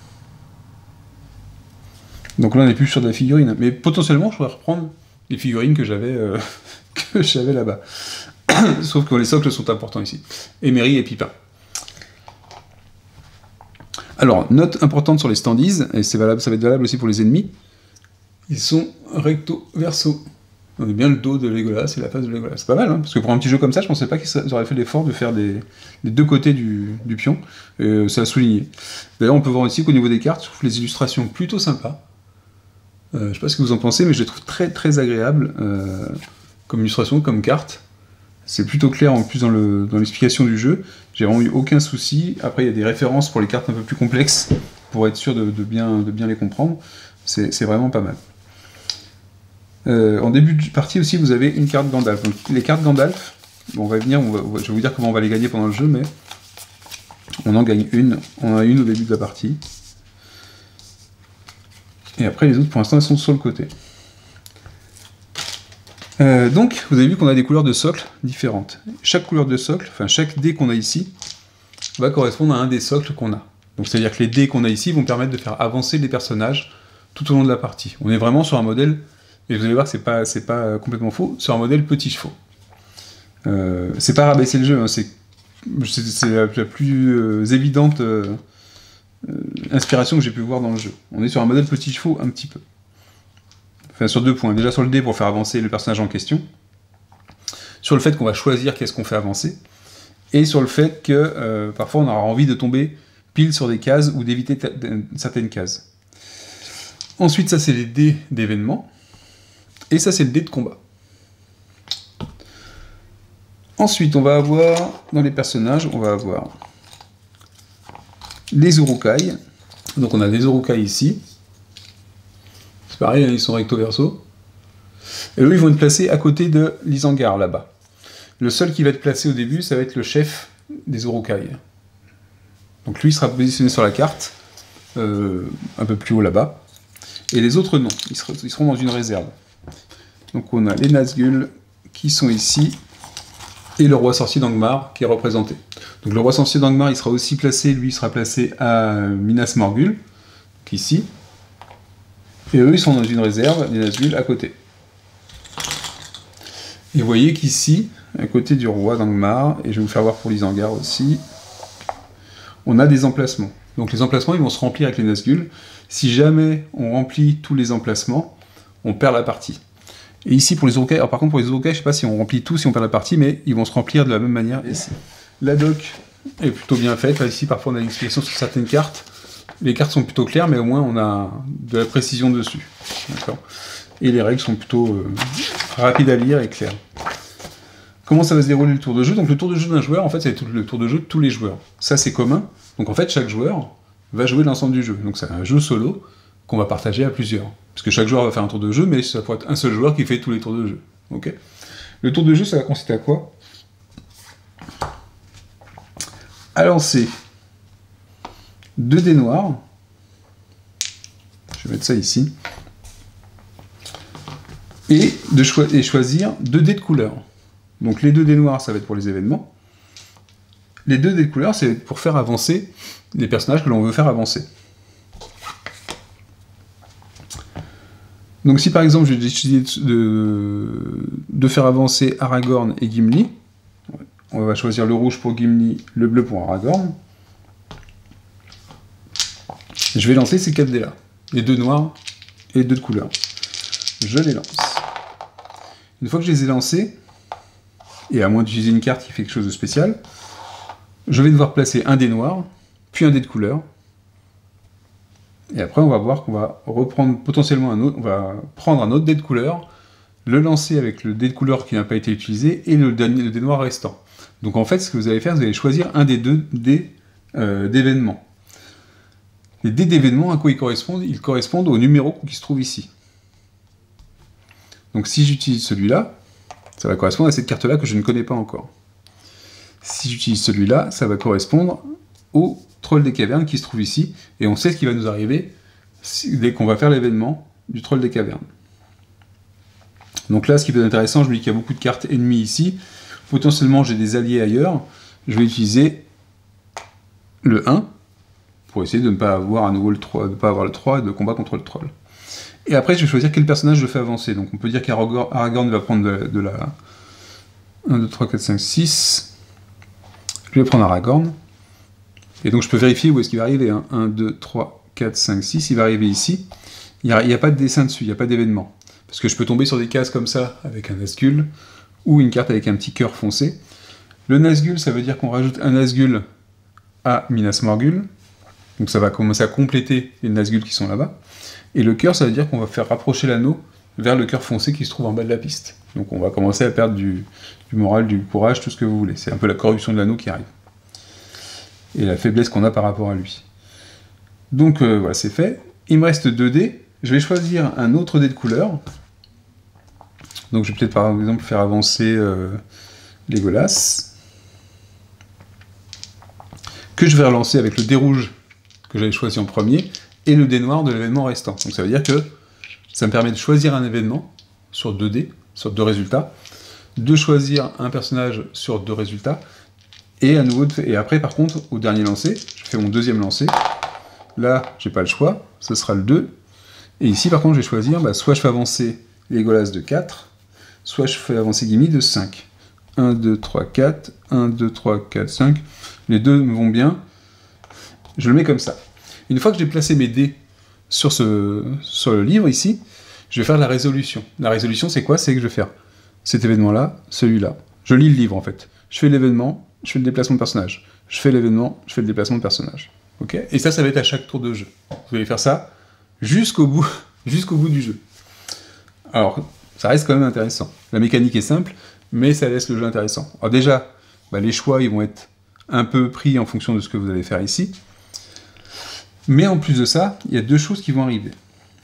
Donc là, on n'est plus sur de la figurine. Mais potentiellement, je pourrais reprendre les figurines que j'avais euh, que j'avais là-bas. Sauf que les socles sont importants ici. Et Merry et Pipin. Alors, note importante sur les standees, et c'est valable, ça va être valable aussi pour les ennemis, ils sont recto-verso. On a bien le dos de Legolas et la face de Legolas. C'est pas mal, hein, parce que pour un petit jeu comme ça, je pensais pas qu'ils auraient fait l'effort de faire des, les deux côtés du, du pion. Et ça a souligné. D'ailleurs, on peut voir ici qu'au niveau des cartes, je trouve les illustrations plutôt sympas. Euh, je sais pas ce que vous en pensez, mais je les trouve très très agréables euh, comme illustration, comme carte. C'est plutôt clair en plus dans le dans l'explication du jeu. J'ai vraiment eu aucun souci. Après, il y a des références pour les cartes un peu plus complexes pour être sûr de, de, bien, de bien les comprendre. C'est vraiment pas mal. Euh, en début de partie aussi, vous avez une carte Gandalf. Donc, les cartes Gandalf, bon, on va venir, on va, je vais vous dire comment on va les gagner pendant le jeu, mais on en gagne une. On en a une au début de la partie. Et après, les autres, pour l'instant, elles sont sur le côté. Euh, donc, vous avez vu qu'on a des couleurs de socle différentes. Chaque couleur de socle, enfin, chaque dé qu'on a ici, va correspondre à un des socles qu'on a. Donc, c'est-à-dire que les dés qu'on a ici vont permettre de faire avancer les personnages tout au long de la partie. On est vraiment sur un modèle, et vous allez voir que c'est pas, c'est pas complètement faux, sur un modèle petit chevaux. Euh, c'est pas rabaisser le jeu, hein, c'est la, la plus euh, évidente euh, euh, inspiration que j'ai pu voir dans le jeu. On est sur un modèle petit chevaux un petit peu. Enfin, sur deux points. Déjà sur le dé pour faire avancer le personnage en question, sur le fait qu'on va choisir qu'est-ce qu'on fait avancer, et sur le fait que euh, parfois on aura envie de tomber pile sur des cases ou d'éviter certaines cases. Ensuite, ça c'est les dés d'événements, et ça c'est le dé de combat. Ensuite, on va avoir, dans les personnages, on va avoir les Uruk-hai. Donc on a des Uruk-hai ici. C'est pareil, hein, ils sont recto-verso. Et eux, ils vont être placés à côté de l'Isengard, là-bas. Le seul qui va être placé au début, ça va être le chef des Uruk-hai. Donc lui, il sera positionné sur la carte, euh, un peu plus haut là-bas. Et les autres, non. Ils seront, ils seront dans une réserve. Donc on a les Nazgûl qui sont ici, et le roi sorcier d'Angmar qui est représenté. Donc le roi sorcier d'Angmar, il sera aussi placé, lui, il sera placé à Minas Morgul, donc ici. Et eux, ils sont dans une réserve, les Nazgûl, à côté. Et vous voyez qu'ici, à côté du roi d'Angmar, et je vais vous faire voir pour l'Isengard aussi, on a des emplacements. Donc les emplacements, ils vont se remplir avec les Nazgûl. Si jamais on remplit tous les emplacements, on perd la partie. Et ici, pour les Uruk-hai, alors par contre, pour les Uruk-hai, je ne sais pas si on remplit tout, si on perd la partie, mais ils vont se remplir de la même manière ici. La doc est plutôt bien faite. Là, ici, parfois, on a une explication sur certaines cartes. Les cartes sont plutôt claires, mais au moins, on a de la précision dessus. D'accord. Et les règles sont plutôt euh, rapide à lire et clair. Comment ça va se dérouler le tour de jeu? Donc le tour de jeu d'un joueur, en fait, c'est le tour de jeu de tous les joueurs. Ça, c'est commun. Donc en fait, chaque joueur va jouer l'ensemble du jeu. Donc c'est un jeu solo qu'on va partager à plusieurs. Parce que chaque joueur va faire un tour de jeu, mais ça pourrait être un seul joueur qui fait tous les tours de jeu. Okay, le tour de jeu, ça va consister à quoi? À lancer deux dés noirs. Je vais mettre ça ici. Et, de cho et choisir deux dés de couleur. Donc les deux dés noirs, ça va être pour les événements. Les deux dés de couleur, c'est pour faire avancer les personnages que l'on veut faire avancer. Donc si par exemple j'ai décidé de, de faire avancer Aragorn et Gimli, on va choisir le rouge pour Gimli, le bleu pour Aragorn. Je vais lancer ces quatre dés-là, les deux noirs et les deux de couleur. Je les lance. Une fois que je les ai lancés, et à moins d'utiliser une carte qui fait quelque chose de spécial, je vais devoir placer un dé noir, puis un dé de couleur. Et après, on va voir qu'on va reprendre potentiellement un autre, on va prendre un autre dé de couleur, le lancer avec le dé de couleur qui n'a pas été utilisé, et le, dernier, le dé noir restant. Donc en fait, ce que vous allez faire, vous allez choisir un des deux dés euh, d'événements. Les dés d'événements, à quoi ils correspondent? Ils correspondent au numéro qui se trouve ici. Donc si j'utilise celui-là, ça va correspondre à cette carte-là que je ne connais pas encore. Si j'utilise celui-là, ça va correspondre au troll des cavernes qui se trouve ici, et on sait ce qui va nous arriver dès qu'on va faire l'événement du troll des cavernes. Donc là, ce qui peut être intéressant, je me dis qu'il y a beaucoup de cartes ennemies ici, potentiellement j'ai des alliés ailleurs, je vais utiliser le un, pour essayer de ne pas avoir à nouveau le trois, de ne pas avoir le trois et de combat contre le troll. Et après, je vais choisir quel personnage je fais avancer. Donc on peut dire qu'Aragorn va prendre de, de la un, deux, trois, quatre, cinq, six. Je vais prendre Aragorn. Et donc je peux vérifier où est-ce qu'il va arriver. Hein. un, deux, trois, quatre, cinq, six. Il va arriver ici. Il n'y a, a pas de dessin dessus, il n'y a pas d'événement. Parce que je peux tomber sur des cases comme ça, avec un Nazgûl, ou une carte avec un petit cœur foncé. Le Nazgûl, ça veut dire qu'on rajoute un Nazgûl à Minas Morgul. Donc ça va commencer à compléter les Nazgûl qui sont là-bas. Et le cœur, ça veut dire qu'on va faire rapprocher l'anneau vers le cœur foncé qui se trouve en bas de la piste. Donc on va commencer à perdre du, du moral, du courage, tout ce que vous voulez. C'est un peu la corruption de l'anneau qui arrive. Et la faiblesse qu'on a par rapport à lui. Donc euh, voilà, c'est fait. Il me reste deux dés. Je vais choisir un autre dé de couleur. Donc je vais peut-être par exemple faire avancer euh, Legolas. Que je vais relancer avec le dé rouge que j'avais choisi en premier, et le dé noir de l'événement restant. Donc ça veut dire que ça me permet de choisir un événement sur deux dés, sur deux résultats, de choisir un personnage sur deux résultats, et à nouveau, de... et après par contre, au dernier lancer, je fais mon deuxième lancer, là j'ai pas le choix, ce sera le deux, et ici par contre je vais choisir, bah, soit je fais avancer Legolas de quatre, soit je fais avancer Gimli de cinq. un, deux, trois, quatre, un, deux, trois, quatre, cinq, les deux me vont bien, je le mets comme ça. Une fois que j'ai placé mes dés sur, ce, sur le livre, ici, je vais faire la résolution. La résolution, c'est quoi? C'est que je vais faire cet événement-là, celui-là. Je lis le livre, en fait. Je fais l'événement, je fais le déplacement de personnage. Je fais l'événement, je fais le déplacement de personnage. Okay, et ça, ça va être à chaque tour de jeu. Vous allez faire ça jusqu'au bout, jusqu'au bout du jeu. Alors, ça reste quand même intéressant. La mécanique est simple, mais ça laisse le jeu intéressant. Alors déjà, bah, les choix, ils vont être un peu pris en fonction de ce que vous allez faire ici. Mais en plus de ça, il y a deux choses qui vont arriver.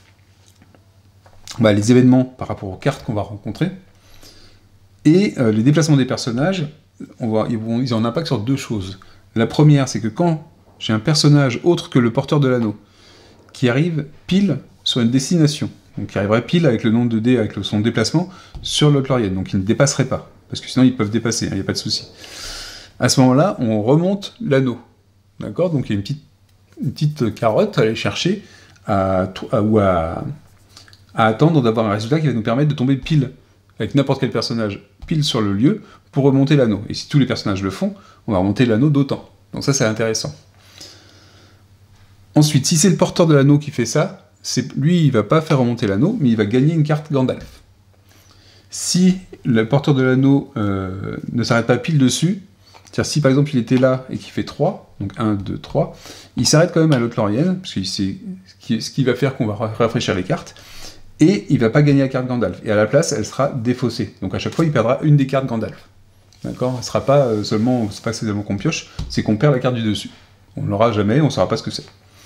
Bah, les événements par rapport aux cartes qu'on va rencontrer, et euh, les déplacements des personnages, on va, ils, vont, ils ont un impact sur deux choses. La première, c'est que quand j'ai un personnage autre que le porteur de l'anneau, qui arrive pile sur une destination, donc qui arriverait pile avec le nombre de dés, avec le, son déplacement, sur l'Otlorienne, donc il ne dépasserait pas, parce que sinon ils peuvent dépasser, il hein, n'y a pas de souci. À ce moment-là, on remonte l'anneau, d'accord? Donc il y a une petite une petite carotte à aller chercher à, à, ou à, à attendre d'avoir un résultat qui va nous permettre de tomber pile avec n'importe quel personnage pile sur le lieu pour remonter l'anneau. Et si tous les personnages le font, on va remonter l'anneau d'autant. Donc ça, c'est intéressant. Ensuite, si c'est le porteur de l'anneau qui fait ça, lui, il va pas faire remonter l'anneau, mais il va gagner une carte Gandalf. Si le porteur de l'anneau euh, ne s'arrête pas pile dessus, c'est-à-dire si par exemple il était là et qu'il fait trois, donc un, deux, trois, il s'arrête quand même à l'Otlorienne, parce que c'est ce qui va faire qu'on va rafraîchir les cartes, et il va pas gagner la carte Gandalf. Et à la place, elle sera défaussée. Donc à chaque fois, il perdra une des cartes Gandalf. D'accord ? Ce sera pas euh, seulement, c'est pas seulement qu'on pioche, c'est qu'on perd la carte du dessus. On ne l'aura jamais, on ne saura pas ce que c'est.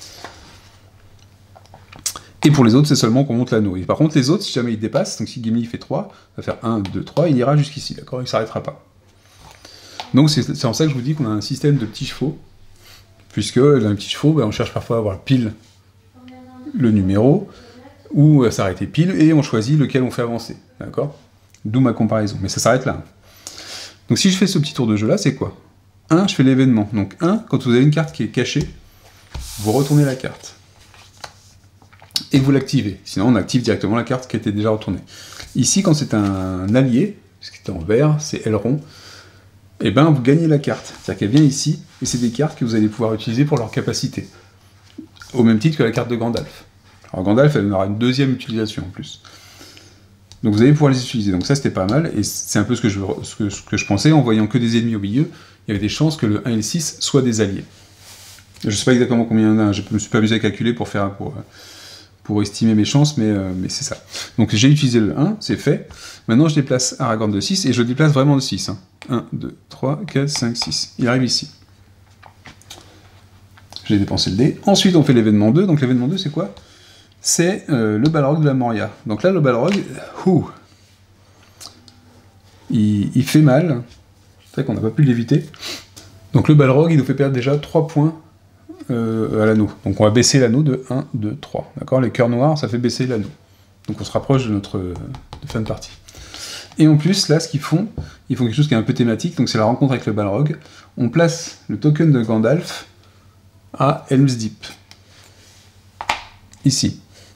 Et pour les autres, c'est seulement qu'on monte l'anneau. Et par contre, les autres, si jamais ils dépassent, donc si Gimli fait trois, il va faire un, deux, trois, il ira jusqu'ici, d'accord ? Il ne s'arrêtera pas. Donc c'est en ça que je vous dis qu'on a un système de petits chevaux, puisque dans les petits chevaux, ben, on cherche parfois à avoir pile le numéro, ou à s'arrêter pile, et on choisit lequel on fait avancer, d'accord ? D'où ma comparaison, mais ça s'arrête là. Donc si je fais ce petit tour de jeu là, c'est quoi ? un, je fais l'événement. Donc un, quand vous avez une carte qui est cachée, vous retournez la carte. Et vous l'activez. Sinon, on active directement la carte qui était déjà retournée. Ici, quand c'est un allié, ce qui est en vert, c'est aileron, et eh ben vous gagnez la carte. C'est-à-dire qu'elle vient ici, et c'est des cartes que vous allez pouvoir utiliser pour leur capacité. Au même titre que la carte de Gandalf. Alors Gandalf, elle aura une deuxième utilisation en plus. Donc vous allez pouvoir les utiliser. Donc ça, c'était pas mal, et c'est un peu ce que, je, ce, que, ce que je pensais, en voyant que des ennemis au milieu, il y avait des chances que le un et le six soient des alliés. Je ne sais pas exactement combien il y en a, je ne me suis pas amusé à calculer pour faire... Pour, pour estimer mes chances, mais, euh, mais c'est ça. Donc j'ai utilisé le un, c'est fait. Maintenant je déplace Aragorn de six, et je déplace vraiment de six. Hein. un, deux, trois, quatre, cinq, six. Il arrive ici. J'ai dépensé le dé. Ensuite on fait l'événement deux, donc l'événement deux c'est quoi ? C'est euh, le Balrog de la Moria. Donc là le Balrog, ouh, il, il fait mal. C'est vrai qu'on n'a pas pu l'éviter. Donc le Balrog il nous fait perdre déjà trois points Euh, à l'anneau. Donc on va baisser l'anneau de un, deux, trois. D'accord ? Les cœurs noirs, ça fait baisser l'anneau. Donc on se rapproche de notre euh, de fin de partie. Et en plus, là, ce qu'ils font, ils font quelque chose qui est un peu thématique, donc c'est la rencontre avec le Balrog. On place le token de Gandalf à Helm's Deep. Ici.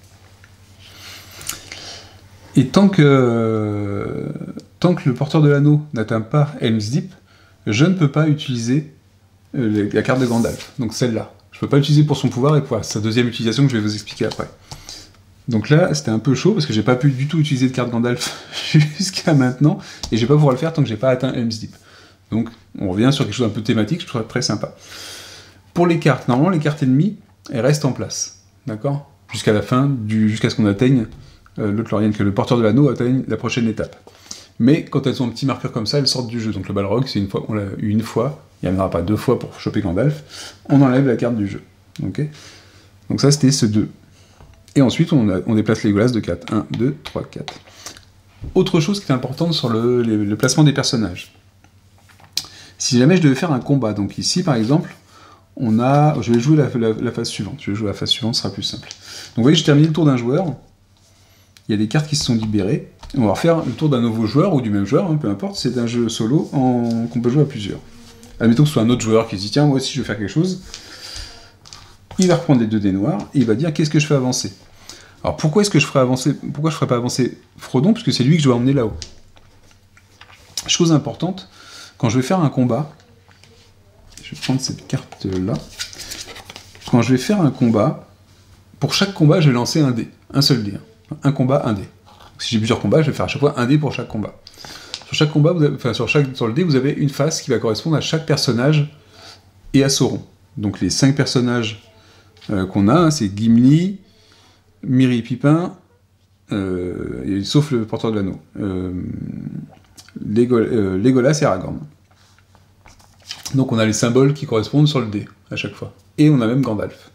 Et tant que, euh, tant que le porteur de l'anneau n'atteint pas Helm's Deep, je ne peux pas utiliser euh, la carte de Gandalf, donc celle-là. Je ne peux pas l'utiliser pour son pouvoir et pour sa deuxième utilisation que je vais vous expliquer après. Donc là, c'était un peu chaud parce que j'ai pas pu du tout utiliser de carte Gandalf jusqu'à maintenant, et je vais pas pouvoir le faire tant que j'ai pas atteint Helm's Deep. Donc on revient sur quelque chose d'un peu thématique, je trouve ça très sympa. Pour les cartes, normalement les cartes ennemies, elles restent en place, d'accord ? Jusqu'à la fin, du, jusqu'à ce qu'on atteigne euh, le Lothlórien, que le porteur de l'anneau atteigne la prochaine étape. Mais quand elles ont un petit marqueur comme ça, elles sortent du jeu. Donc le Balrog, c'est une fois qu'on l'a eu une fois, il n'y en aura pas deux fois pour choper Gandalf, on enlève la carte du jeu. Okay ? Donc ça, c'était ce deux. Et ensuite, on, a, on déplace les Legolas de quatre. un, deux, trois, quatre. Autre chose qui est importante sur le, le, le placement des personnages. Si jamais je devais faire un combat, donc ici, par exemple, on a... Je vais jouer la, la, la phase suivante. Je vais jouer la phase suivante, ce sera plus simple. Donc vous voyez, j'ai terminé le tour d'un joueur. Il y a des cartes qui se sont libérées. On va refaire le tour d'un nouveau joueur, ou du même joueur, hein, peu importe. C'est un jeu solo en... qu'on peut jouer à plusieurs. Admettons que ce soit un autre joueur qui se dit « Tiens, moi aussi, je veux faire quelque chose ». Il va reprendre les deux dés noirs, et il va dire « Qu'est-ce que je fais avancer ?» Alors pourquoi est-ce que je ferais avancer... Pourquoi je ferais pas avancer Frodon ? Parce que c'est lui que je dois emmener là-haut. Chose importante, quand je vais faire un combat, je vais prendre cette carte-là. Quand je vais faire un combat, pour chaque combat, je vais lancer un dé. Un seul dé. Hein. Un combat, un dé. Donc, si j'ai plusieurs combats, je vais faire à chaque fois un dé pour chaque combat. Sur chaque combat, vous avez... enfin sur, chaque... sur le dé, vous avez une face qui va correspondre à chaque personnage et à Sauron. Donc les cinq personnages euh, qu'on a, hein, c'est Gimli, Merry et Pippin, euh, et, sauf le porteur de l'anneau, euh, Légol euh, Legolas et Aragorn. Donc on a les symboles qui correspondent sur le dé, à chaque fois. Et on a même Gandalf.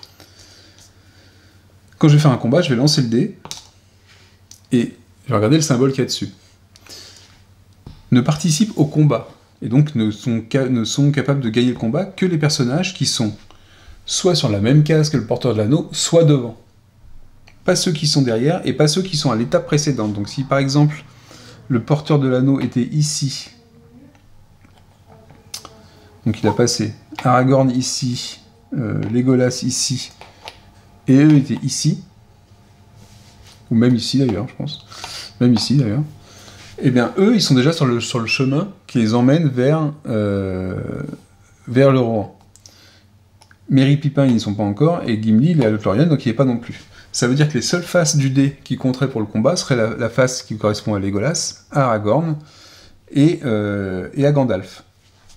Quand je vais faire un combat, je vais lancer le dé, et je vais regarder le symbole qu'il y a dessus. Ne participent au combat, et donc ne sont, ne sont capables de gagner le combat que les personnages qui sont soit sur la même case que le porteur de l'anneau, soit devant. Pas ceux qui sont derrière, et pas ceux qui sont à l'étape précédente. Donc si par exemple, le porteur de l'anneau était ici, donc il a passé Aragorn ici, euh, Legolas ici, et eux étaient ici, ou même ici d'ailleurs, je pense, même ici d'ailleurs, et bien eux, ils sont déjà sur le, sur le chemin qui les emmène vers, euh, vers le Rohan. Merry Pippin, ils n'y sont pas encore, et Gimli, il est à Lothlórien, donc il n'y est pas non plus. Ça veut dire que les seules faces du dé qui compteraient pour le combat seraient la, la face qui correspond à Legolas, à Aragorn, et, euh, et à Gandalf. Ok ?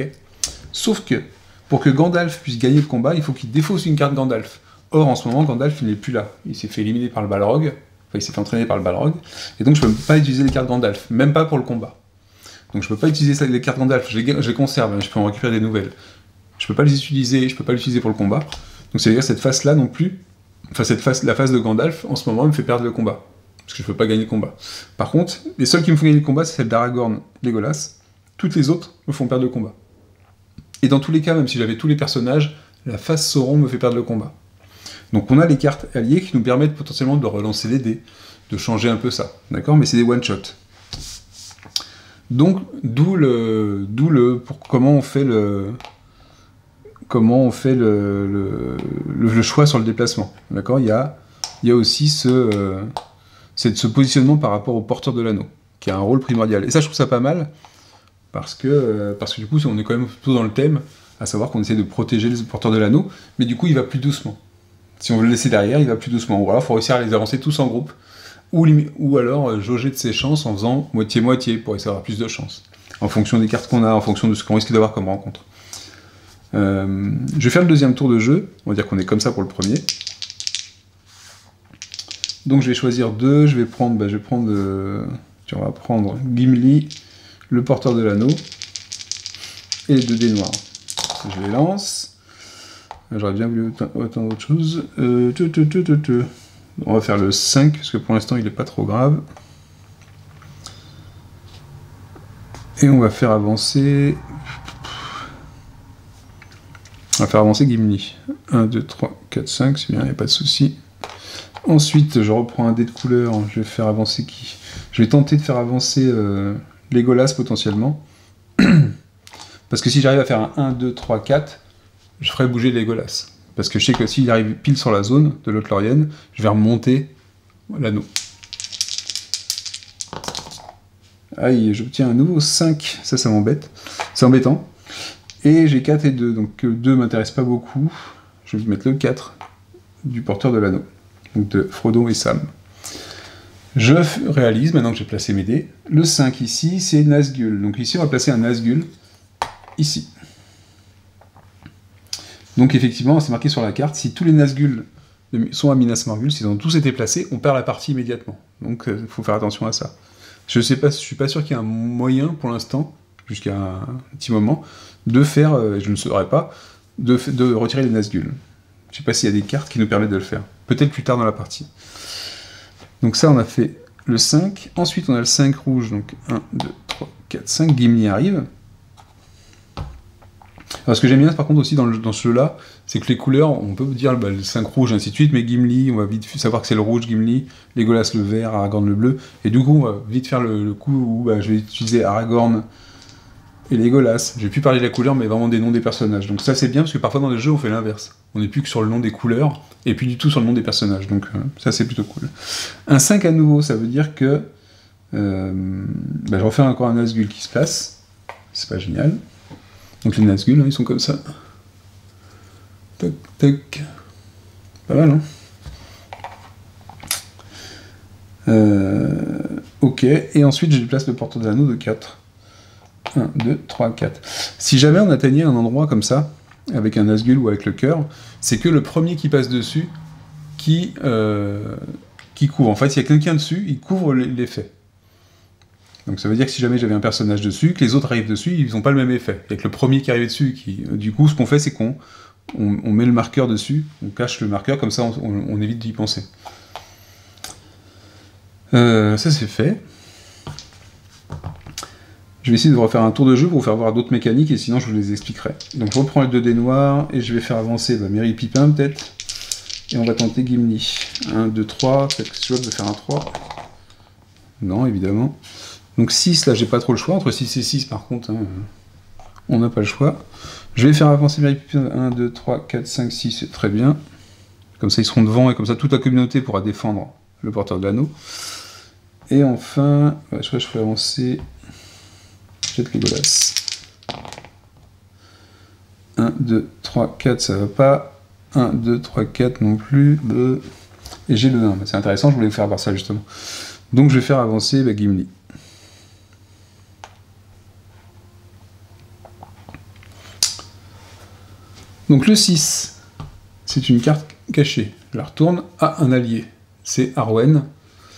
Sauf que, pour que Gandalf puisse gagner le combat, il faut qu'il défausse une carte Gandalf. Or, en ce moment, Gandalf, il n'est plus là. Il s'est fait éliminer par le Balrog, Enfin, il s'est fait entraîner par le Balrog. Et donc, je peux pas utiliser les cartes Gandalf, même pas pour le combat. Donc, je peux pas utiliser ça, les cartes Gandalf. Je les, je les conserve, hein, je peux en récupérer des nouvelles. Je peux pas les utiliser, je peux pas l'utiliser pour le combat. Donc, ça veut dire que cette phase-là non plus, enfin, cette phase, la phase de Gandalf, en ce moment, me fait perdre le combat. Parce que je peux pas gagner le combat. Par contre, les seuls qui me font gagner le combat, c'est celle d'Aragorn, Legolas. Toutes les autres me font perdre le combat. Et dans tous les cas, même si j'avais tous les personnages, la phase Sauron me fait perdre le combat. Donc on a les cartes alliées qui nous permettent potentiellement de relancer les dés, de changer un peu ça, d'accord? Mais c'est des one-shot. Donc, d'où le, d'où le, pour comment on fait le, comment on fait le, le, le, le choix sur le déplacement, d'accord? Il y a, il y a aussi ce, euh, c'est ce positionnement par rapport au porteur de l'anneau, qui a un rôle primordial. Et ça, je trouve ça pas mal, parce que, euh, parce que du coup, on est quand même plutôt dans le thème, à savoir qu'on essaie de protéger le porteur de l'anneau, mais du coup, il va plus doucement. Si on veut le laisser derrière, il va plus doucement. Ou alors, il faut réussir à les avancer tous en groupe, ou, ou alors euh, jauger de ses chances en faisant moitié-moitié, pour essayer d'avoir plus de chances, en fonction des cartes qu'on a, en fonction de ce qu'on risque d'avoir comme rencontre. Euh, je vais faire le deuxième tour de jeu, on va dire qu'on est comme ça pour le premier. Donc je vais choisir deux, je vais prendre, bah, je vais prendre, euh, on va prendre Gimli, le porteur de l'anneau, et les deux dés noirs. Je les lance. J'aurais bien voulu autant, autant d'autres choses. Euh, te, te, te, te, te. On va faire le cinq, parce que pour l'instant il n'est pas trop grave. Et on va faire avancer... On va faire avancer Gimli. un, deux, trois, quatre, cinq, c'est bien, il n'y a pas de souci. Ensuite, je reprends un dé de couleur, je vais faire avancer qui? Je vais tenter de faire avancer euh, Legolas potentiellement. Parce que si j'arrive à faire un un, deux, trois, quatre, je ferai bouger Legolas. Parce que je sais que s'il arrive pile sur la zone de Lothlórien, je vais remonter l'anneau. Aïe, j'obtiens un nouveau cinq, ça, ça m'embête. C'est embêtant. Et j'ai quatre et deux, donc deux m'intéresse pas beaucoup. Je vais mettre le quatre du porteur de l'anneau, donc de Frodo et Sam. Je réalise, maintenant que j'ai placé mes dés, le cinq ici, c'est Nazgûl. Donc ici, on va placer un Nazgûl, ici. Donc effectivement, c'est marqué sur la carte, si tous les Nazgûl sont à Minas Morgul, s'ils ont tous été placés, on perd la partie immédiatement. Donc il euh, faut faire attention à ça. Je sais pas, je suis pas sûr qu'il y ait un moyen, pour l'instant, jusqu'à un petit moment, de faire, euh, je ne saurais pas, de, de retirer les Nazgûl. Je sais pas s'il y a des cartes qui nous permettent de le faire. Peut-être plus tard dans la partie. Donc ça, on a fait le cinq. Ensuite, on a le cinq rouge. Donc un, deux, trois, quatre, cinq. Gimli arrive. Alors, ce que j'aime bien, par contre, aussi dans, le, dans ce jeu-là, c'est que les couleurs, on peut dire bah, le cinq rouge, ainsi de suite, mais Gimli, on va vite savoir que c'est le rouge, Gimli, Legolas le vert, Aragorn le bleu. Et du coup, on va vite faire le, le coup où bah, je vais utiliser Aragorn et Legolas. Je vais plus parler de la couleur, mais vraiment des noms des personnages. Donc ça, c'est bien, parce que parfois dans les jeux, on fait l'inverse. On n'est plus que sur le nom des couleurs, et puis du tout sur le nom des personnages. Donc euh, ça, c'est plutôt cool. Un cinq à nouveau, ça veut dire que... Euh, bah, je refais encore un Nazgûl qui se place. C'est pas génial. Donc les Nazgûl, hein, ils sont comme ça. Tac, tac. Pas mal, hein. euh, Ok, et ensuite, je déplace le porteur de l'anneau de quatre. un, deux, trois, quatre. Si jamais on atteignait un endroit comme ça, avec un Nazgûl ou avec le cœur, c'est que le premier qui passe dessus qui, euh, qui couvre. En fait, s'il y a quelqu'un dessus, il couvre l'effet. Donc ça veut dire que si jamais j'avais un personnage dessus, que les autres arrivent dessus, ils n'ont pas le même effet. Il y a que le premier qui arrive dessus, qui... du coup, ce qu'on fait, c'est qu'on on, on met le marqueur dessus, on cache le marqueur, comme ça, on, on, on évite d'y penser. Euh, ça, c'est fait. Je vais essayer de refaire un tour de jeu pour vous faire voir d'autres mécaniques, et sinon je vous les expliquerai. Donc je reprends les deux dés noirs, et je vais faire avancer bah, Merry Pippin, peut-être. Et on va tenter Gimli. un, deux, trois, peut-être que c'est jouable de faire un trois. Non, évidemment. Donc six, là, j'ai pas trop le choix. Entre six et six, par contre, hein, on n'a pas le choix. Je vais faire avancer Merry Pippin. un, deux, trois, quatre, cinq, six, c'est très bien. Comme ça, ils seront devant, et comme ça, toute la communauté pourra défendre le porteur de l'anneau. Et enfin, ouais, je crois que je ferai avancer... Jette Legolas. un, deux, trois, quatre, ça va pas. un, deux, trois, quatre non plus. Et j'ai le un. C'est intéressant, je voulais vous faire voir ça justement. Donc je vais faire avancer bah, Gimli. Donc le six, c'est une carte cachée. Je la retourne à un allié. C'est Arwen.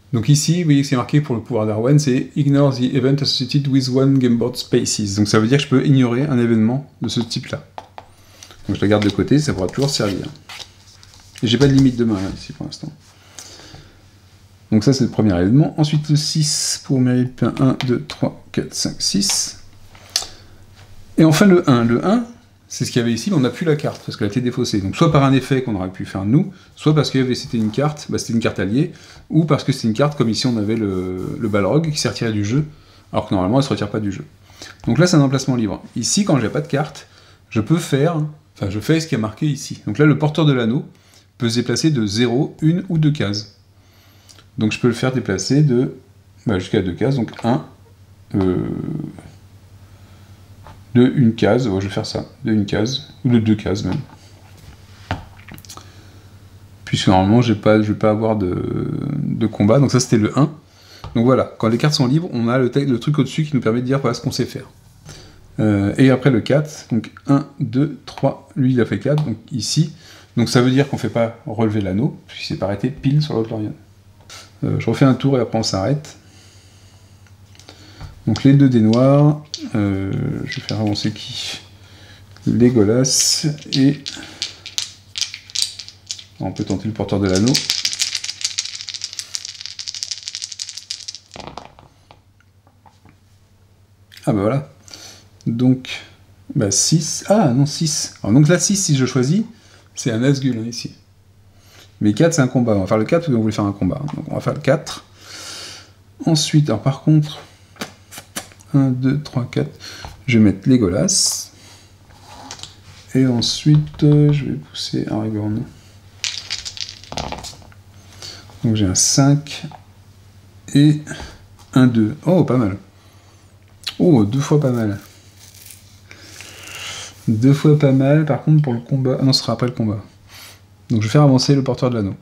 Donc ici, vous voyez que c'est marqué pour le pouvoir d'Arwen, c'est Ignore the event associated with one gameboard spaces. Donc ça veut dire que je peux ignorer un événement de ce type-là. Donc je la garde de côté, ça pourra toujours servir. Et j'ai pas de limite de main là, ici pour l'instant. Donc ça c'est le premier événement. Ensuite le six pour Meryl Pin, un, deux, trois, quatre, cinq, six. Et enfin le un. Le un, c'est ce qu'il y avait ici, mais on n'a plus la carte, parce qu'elle a été défaussée. Donc soit par un effet qu'on aurait pu faire nous, soit parce que c'était une carte, bah, c'était une carte alliée, ou parce que c'était une carte, comme ici on avait le, le Balrog, qui s'est retiré du jeu, alors que normalement elle se retire pas du jeu. Donc là c'est un emplacement libre. Ici, quand j'ai pas de carte, je peux faire, enfin je fais ce qui est marqué ici. Donc là le porteur de l'anneau peut se déplacer de zéro, une ou deux cases. Donc je peux le faire déplacer de bah, jusqu'à deux cases, donc un, euh, de une case, ouais, je vais faire ça, de une case, ou de deux cases même. Puisque normalement je ne vais pas avoir de, de combat, donc ça c'était le un. Donc voilà, quand les cartes sont libres, on a le, le truc au-dessus qui nous permet de dire voilà ce qu'on sait faire. Euh, et après le quatre, donc un, deux, trois, lui il a fait quatre, donc ici. Donc ça veut dire qu'on ne fait pas relever l'anneau, puisqu'il s'est arrêté pile sur l'autre Lorien. Euh, je refais un tour et après on s'arrête. Donc les deux dés noirs, euh, je vais faire avancer qui? Legolas et... On peut tenter le porteur de l'anneau. Ah bah voilà. Donc, bah six. Ah non, six. Alors donc là, six, si je choisis, c'est un Nazgûl hein, ici. Mais quatre, c'est un combat. On va faire le quatre parce qu'on voulait faire un combat. Donc on va faire le quatre. Ensuite, alors par contre, un, deux, trois, quatre, je vais mettre Legolas. Et ensuite, euh, je vais pousser Aragorn. Donc j'ai un cinq et un deux. Oh, pas mal. Oh, deux fois pas mal. Deux fois pas mal, par contre pour le combat... Ah non, ce sera après le combat. Donc je vais faire avancer le porteur de l'anneau.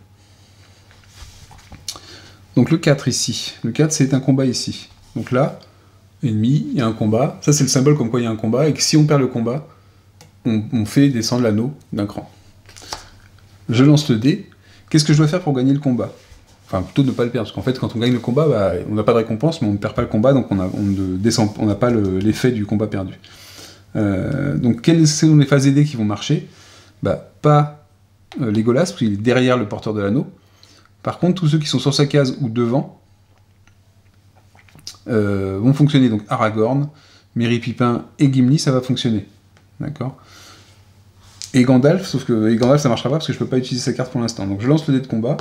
Donc le quatre ici. Le quatre, c'est un combat ici. Donc là, ennemi, il y a un combat. Ça, c'est le symbole comme quoi il y a un combat, et que si on perd le combat, on, on fait descendre l'anneau d'un cran. Je lance le dé. Qu'est-ce que je dois faire pour gagner le combat? Enfin, plutôt ne pas le perdre, parce qu'en fait, quand on gagne le combat, bah, on n'a pas de récompense, mais on ne perd pas le combat, donc on n'a pas l'effet du combat perdu. Euh, donc, quelles sont les phases aidées qui vont marcher? Bah, pas euh, Legolas, parce qu'il est derrière le porteur de l'anneau. Par contre, tous ceux qui sont sur sa case ou devant euh, vont fonctionner. Donc, Aragorn, Merry Pippin et Gimli, ça va fonctionner. D'accord? Et Gandalf, sauf que et Gandalf, ça marchera pas, parce que je peux pas utiliser sa carte pour l'instant. Donc, je lance le dé de combat.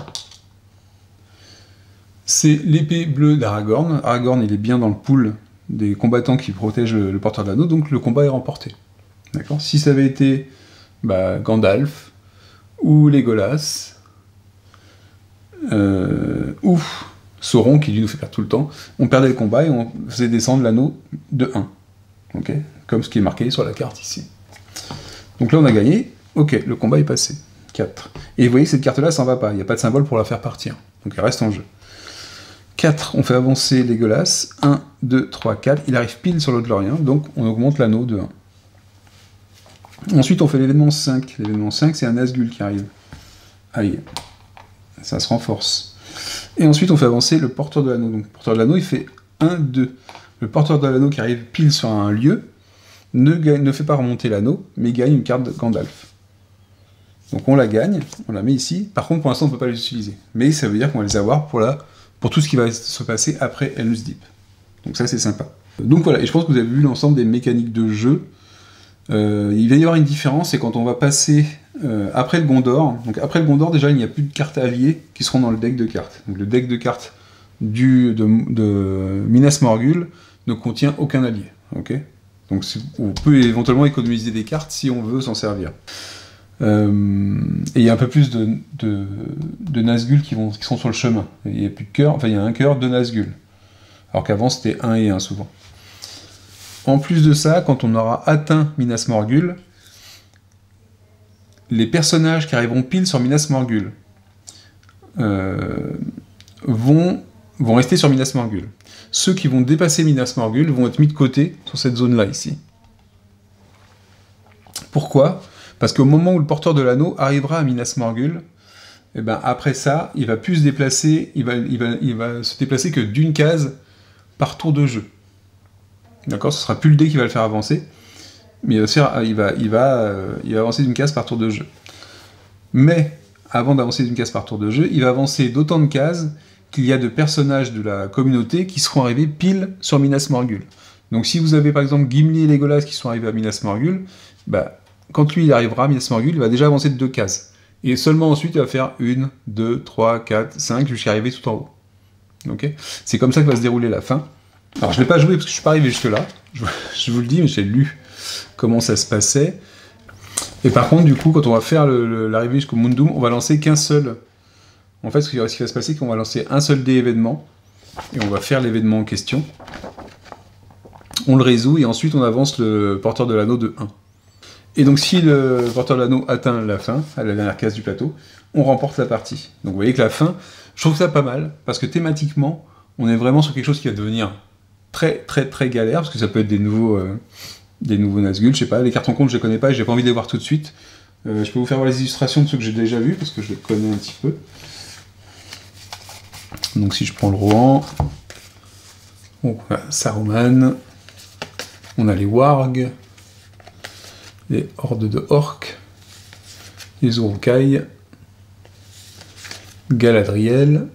C'est l'épée bleue d'Aragorn. Aragorn, il est bien dans le pool des combattants qui protègent le, le porteur de l'anneau, donc le combat est remporté. D'accord? Si ça avait été bah, Gandalf, ou Legolas, euh, ou Sauron, qui lui nous fait perdre tout le temps, on perdait le combat et on faisait descendre l'anneau de un. Ok? Comme ce qui est marqué sur la carte ici. Donc là, on a gagné. Ok, le combat est passé. quatre. Et vous voyez que cette carte-là, ça s'en va pas. Il n'y a pas de symbole pour la faire partir. Donc elle reste en jeu. quatre, on fait avancer Legolas. un, deux, trois, quatre. Il arrive pile sur l'autre Lorien, donc on augmente l'anneau de un. Ensuite, on fait l'événement cinq. L'événement cinq, c'est un Nazgûl qui arrive. Aïe. Ça se renforce. Et ensuite, on fait avancer le porteur de l'anneau. Donc, le porteur de l'anneau, il fait un, deux. Le porteur de l'anneau qui arrive pile sur un lieu ne, gagne, ne fait pas remonter l'anneau, mais gagne une carte de Gandalf. Donc, on la gagne, on la met ici. Par contre, pour l'instant, on ne peut pas les utiliser. Mais ça veut dire qu'on va les avoir pour, la, pour tout ce qui va se passer après Helm's Deep. Donc, ça, c'est sympa. Donc, voilà. Et je pense que vous avez vu l'ensemble des mécaniques de jeu. Euh, il va y avoir une différence, c'est quand on va passer euh, après le Gondor. Donc après le Gondor, déjà, il n'y a plus de cartes alliées qui seront dans le deck de cartes. Donc le deck de cartes du, de, de Minas Morgul ne contient aucun allié. Okay, donc on peut éventuellement économiser des cartes si on veut s'en servir. Euh, et il y a un peu plus de, de, de Nazgûl qui, vont, qui sont sur le chemin. Il n'y a plus de cœur, enfin il y a un cœur, deux Nazgûl. Alors qu'avant c'était un et un souvent. En plus de ça, quand on aura atteint Minas Morgul, les personnages qui arriveront pile sur Minas Morgul euh, vont, vont rester sur Minas Morgul. Ceux qui vont dépasser Minas Morgul vont être mis de côté sur cette zone-là, ici. Pourquoi? Parce qu'au moment où le porteur de l'anneau arrivera à Minas Morgul, et ben après ça, il va plus se déplacer, il va, il va, il va se déplacer que d'une case par tour de jeu. D'accord, ce sera plus le dé qui va le faire avancer, mais il va, faire, il va, il va, euh, il va avancer d'une case par tour de jeu. Mais avant d'avancer d'une case par tour de jeu, il va avancer d'autant de cases qu'il y a de personnages de la communauté qui seront arrivés pile sur Minas Morgul. Donc si vous avez par exemple Gimli et Legolas qui sont arrivés à Minas Morgul, bah, quand lui il arrivera à Minas Morgul, il va déjà avancer de deux cases. Et seulement ensuite il va faire une, deux, trois, quatre, cinq jusqu'à arriver tout en haut. Okay, c'est comme ça que va se dérouler la fin. Alors je ne l'ai pas joué parce que je ne suis pas arrivé jusque là, je, je vous le dis, mais j'ai lu comment ça se passait. Et par contre, du coup, quand on va faire l'arrivée jusqu'au Mundum, on va lancer qu'un seul. En fait, ce qui va se passer, c'est qu'on va lancer un seul dé événement, et on va faire l'événement en question. On le résout, et ensuite on avance le porteur de l'anneau de un. Et donc si le porteur de l'anneau atteint la fin, à la dernière case du plateau, on remporte la partie. Donc vous voyez que la fin, je trouve ça pas mal, parce que thématiquement, on est vraiment sur quelque chose qui va devenir très très très galère, parce que ça peut être des nouveaux... Euh, des nouveaux Nazgûl, je sais pas, les cartes en compte je les connais pas et j'ai pas envie de les voir tout de suite. Euh, je peux vous faire voir les illustrations de ceux que j'ai déjà vus, parce que je les connais un petit peu. Donc si je prends le Rohan, on a Saruman, on a les Wargs, les hordes de orques, les Uruk-hai, Galadriel,